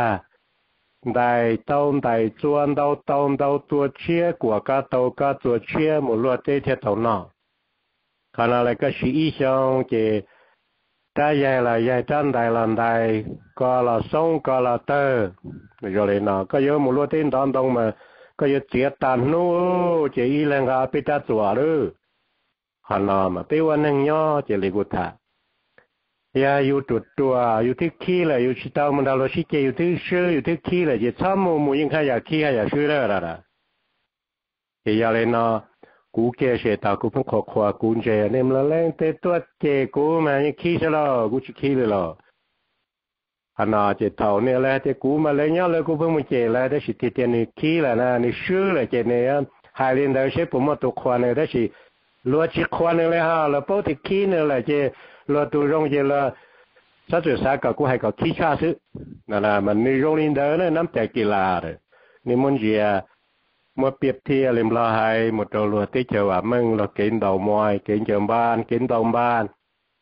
đại tông đại chuan đau tông đau tua chia của các tàu các tua chia một loạt tê theo tàu nọ, khả năng là cái sĩ xong thì ta dài là dài trăn đại làm đại, có là sông có là tơ, rồi lại nọ có nhớ một loạt tên đón đông mà có nhớ chết tàn nô chỉ y lên gà bị ta chùa đó, khả năng mà bị quan năng nhỏ chỉ lấy cột thả. ya yu tu tua yu thích khí là yu chỉ tao mình đâu là chỉ yu thích sơ yu thích khí là chỉ tham mô những cái khí hay sơ ra thì giờ này nó cú kia sẽ tao cũng không khó khoa cú chơi nên là lên tới tuột chơi cú mà những khí sao cú chỉ khí rồi anh nói chỉ thầu này là cái cú mà lấy nhau là cú không muốn chơi là đó chỉ tiền này khí là na này sơ là chơi này hai bên đó sẽ bấm một tổ khoa này đó chỉ lúa chỉ khoa này là ha là bao thì khí này là chơi lo tu rong je la sa tu sa ka ku hai ka ki cha su là mình ni rong lin đó nắm chạy kỳ lạ rồi ni muốn gì một biệt thi làm lo hai một đầu lúa tí chờ à mừng là kiến đầu mồi kiến chờ ban kiến đông ban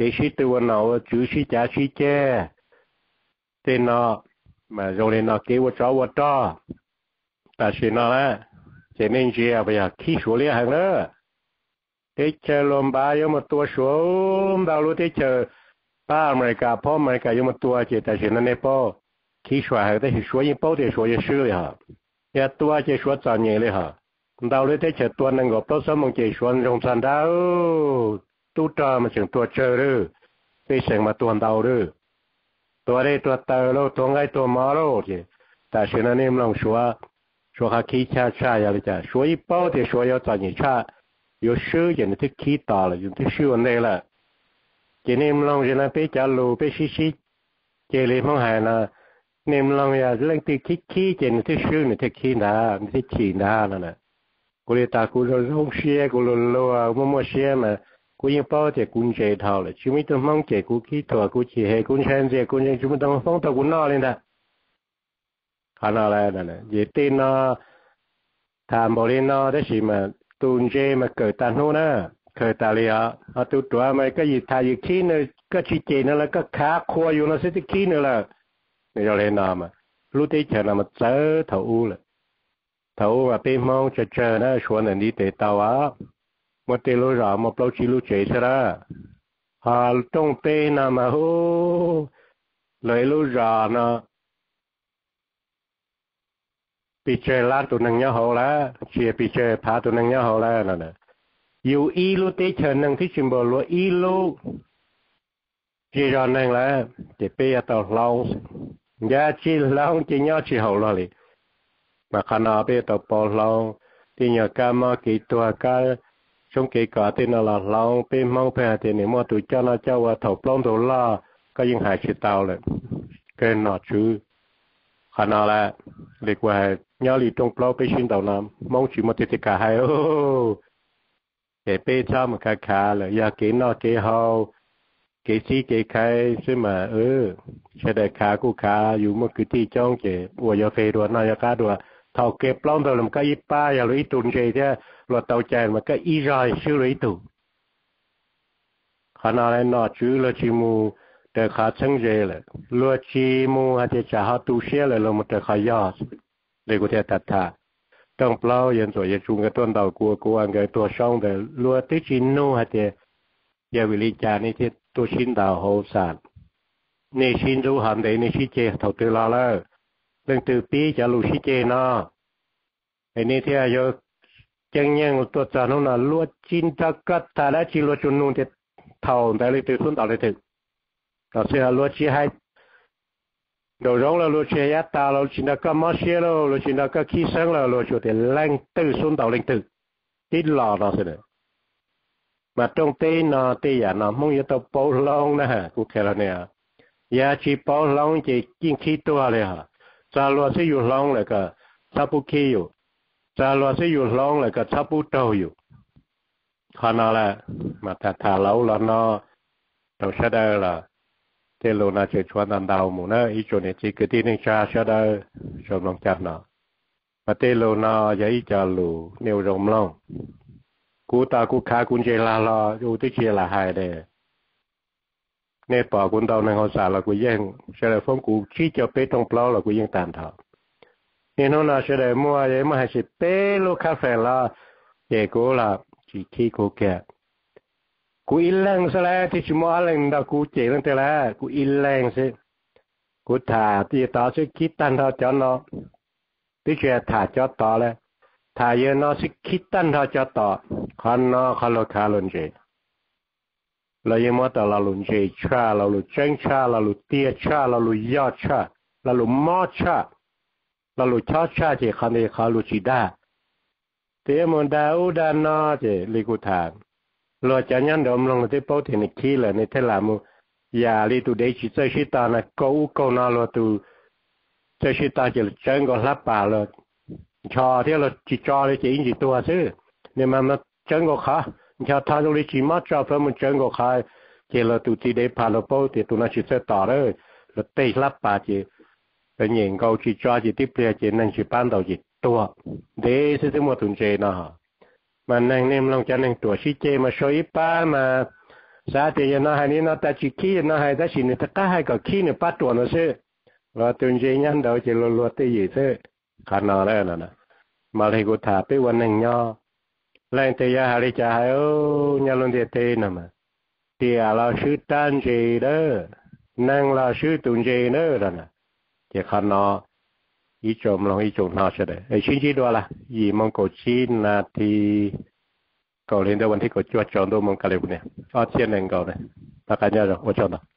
cái sĩ từ nào chữ sĩ trả sĩ che tên nó mà rồi lên nó kêu cho ta sĩ nó là cho nên gì bây giờ khi số liền hàng nữa thế chờ lom ba có một tua số đào lúc thế chờ ba America po America có một tua chỉ ta sĩ nó này po khi số hàng thế số những po thì số những sư liền hả ya tua chỉ số chọn nhẹ liền hả đào lúc thế chờ tua năng gộp tốt số mong chỉ số trong sàn đào tu trò mà chừng tua chờ rồi bây giờ mà tua đào rồi tua đây tua tờ lo tua ngay tua mỏ lo chứ ta sĩ nó nem lòng số số họ khi cha ya bây giờ số ít bao thì số要找你cha有时间的去到了，有的时候来了，今年弄人家被家路被西，这里方海呢，你们弄呀，扔的去，今的时候去哪，你去哪了呢？我哋大姑就红些，我路啊，么些嘛，我已包在公这套了，就没得忙这股去头，股去黑，股现在股人就没得放到股哪里的，看哪来的呢？也对呢，谈不了呢，这是嘛。tuần chế mà cởi tàn hô na cởi tà lìa à tu tuổi mà cái gì thay gì khí nữa cái chi chế nữa là cái khá khoaอยู่nó sẽ cái khí nữa là để cho lên nào mà lúc đấy chờ là mà chớ thấu mà bên mong chờ nó xuống là đi để tàu á một tiền lúa rõ một lâu chỉ lúa chế sao đó trong bên nào mà hô lấy lúa rõ nó bị chơi lan tụi năng nhau hậu lá chia bị chơi phá tụi năng nhau hậu lá nè yêu y lu tế chờ năng thích chim bò lu y lu chỉ rồi năng là để bây giờ long giá chỉ long chỉ nhau chỉ hậu lo li mà khả năng bây giờ bò long thì nhờ cá mà kỹ thuật cá trong kỹ cả thì nó là long bên mong phải thì nếu mà tụi cho nó cho vào thầu long thầu la có những hại chỉ taoเลยcái nó chứ khả năng là để qua nhớ đi trong plauไปชินđầu năm mong chỉ một tiết cả hai để bây giờ mà cả là ya cái nó cái hậu cái gì cái khai chứ mà sẽ để cả của cả dù một cái tí trong cái của ya phê đùa nó ya cả đùa thầu cái plau đầu làm cái ít ba ya lấy tuần chơi thế luật tàu chạy mà cái ít rồi xử lý tụ khả năng là nó chứ là chỉ mu để khá chân dễ là luật chỉ mu hay là trả họ tu sửa là một cái khá nhỏ để có thể đặt thả trong plau hiện rồi chúng cái tuần đầu của anh cáiตัวช่องแต่luậtที่chỉ nu hay là giờ vì lý cha này thìตัวชิ้นดาวhồ sản nàyชิ้นรู้hẳn đấy nàyชิ้นเจthầu từ lo là lần từ pi cho lũชิ้นเจnó cái này thì giờ chân nhânตัวจานnó là luật chín ta cắt ta đã chỉ luật chun nu thì thầu tại lý từ tuần đầu lý từเราเสียรถชี้ให้เดี๋ยวร้องเรารถชี้ยัดตาเราชินดาก็มาเสียเราชินดาก็ขี้เสียงเราช่วยแต่แรงตื้อสุนต่อแรงตื้อติดหล่อเราเสียมาตรงเต้นเตี้ยนะมึงอย่าต้องปอลองนะฮะกูแค่ละเนี่ยอย่าชีปอลองจะกินขี้ตัวเลยฮะจะรอสิอยู่ลองเลยก็ทับปุขี้อยู่จะรอสิอยู่ลองเลยก็ทับปุโตอยู่ขนาดละมาถ้าเราละเนาะเราใช้ได้ละthế lúc nào chơi chuan đàn đào mù nữa ý chỗ này chỉ cái tin cha sẽ đỡ trong lòng chặt nó và thế lúc nào vậy cho lù nhiều rộng lòng cú ta cú khá cú chơi la lo cú tới chơi là hài đấy nên bỏ cú tàu này họ xả là cú yên sẽ là phong cú chỉ cho bé trong plau là cú yên tàn thọ nên nó nào sẽ để mua vậy mà hay sẽ bé lúc cà phê là để cú là chỉ khi cú kẹt cú ilang sala thì chúng ta lên đó cú chế lên thế là cú ilang sẽ cú thả thì tao sẽ kít tan thao cho nó tí chuyện thả cho tao là thả giờ nó sẽ kít tan thao cho tao còn nó khá luôn chế là giờ mà tao là luôn chế cha là luôn chân cha là luôn tia cha là luôn gió cha là luôn mò cha là luôn cha thì khá luôn chỉ đa thế mà đa nó thì lấy cú thả lo cho nhân đồng lòng thì bảo thì này khi là này thế là mu giờ đi tụ đấy chỉ chơi sĩ ta là câu nào lo tụ chơi sĩ ta chỉ chơi có lắp bà lo cho thế là chỉ cho đấy chỉ chỉ tua chứ nhưng mà chơi có khá cho thằng rồi chỉ mất cho phải mình chơi có khá chỉ là tụ chỉ để bà lo bảo thì tụ nó chỉ chơi tỏ đấy là tây lắp bà chỉ cái nhìn câu chỉ cho chỉ tiếp theo chỉ nên chỉ ban đầu chỉ tua để sẽ một tuần chơi nó mà nàng nem lòng cho nàng tuổi sĩ chê mà soi pa mà sao thì nó hay ní nó ta chỉ khi nó hay ta chỉ nó ta hay có khi nó bắt tuần nó sẽ là tuần gì nhắn đầu chỉ lo tới gì thế khả năng đấy nè mà thì cô thả tớiวันหนึ่งnhau lên tới giờ hay cha hay ô nhau luôn thì thế nè mà thì là sư tan gì đó năng là sư tuần gì nữa rồi nè chỉ khả năng ý chồng lòng ý chồng nó sẽ đấy ấy chính chỉ đó là gì mong cổ chi là thì cậu lên tớiวันที่เขาจวดจองตัวมองกันเลยเนี่ยอ้อเชียนหนึ่งก่อนเลยตากันยาจะโอชอน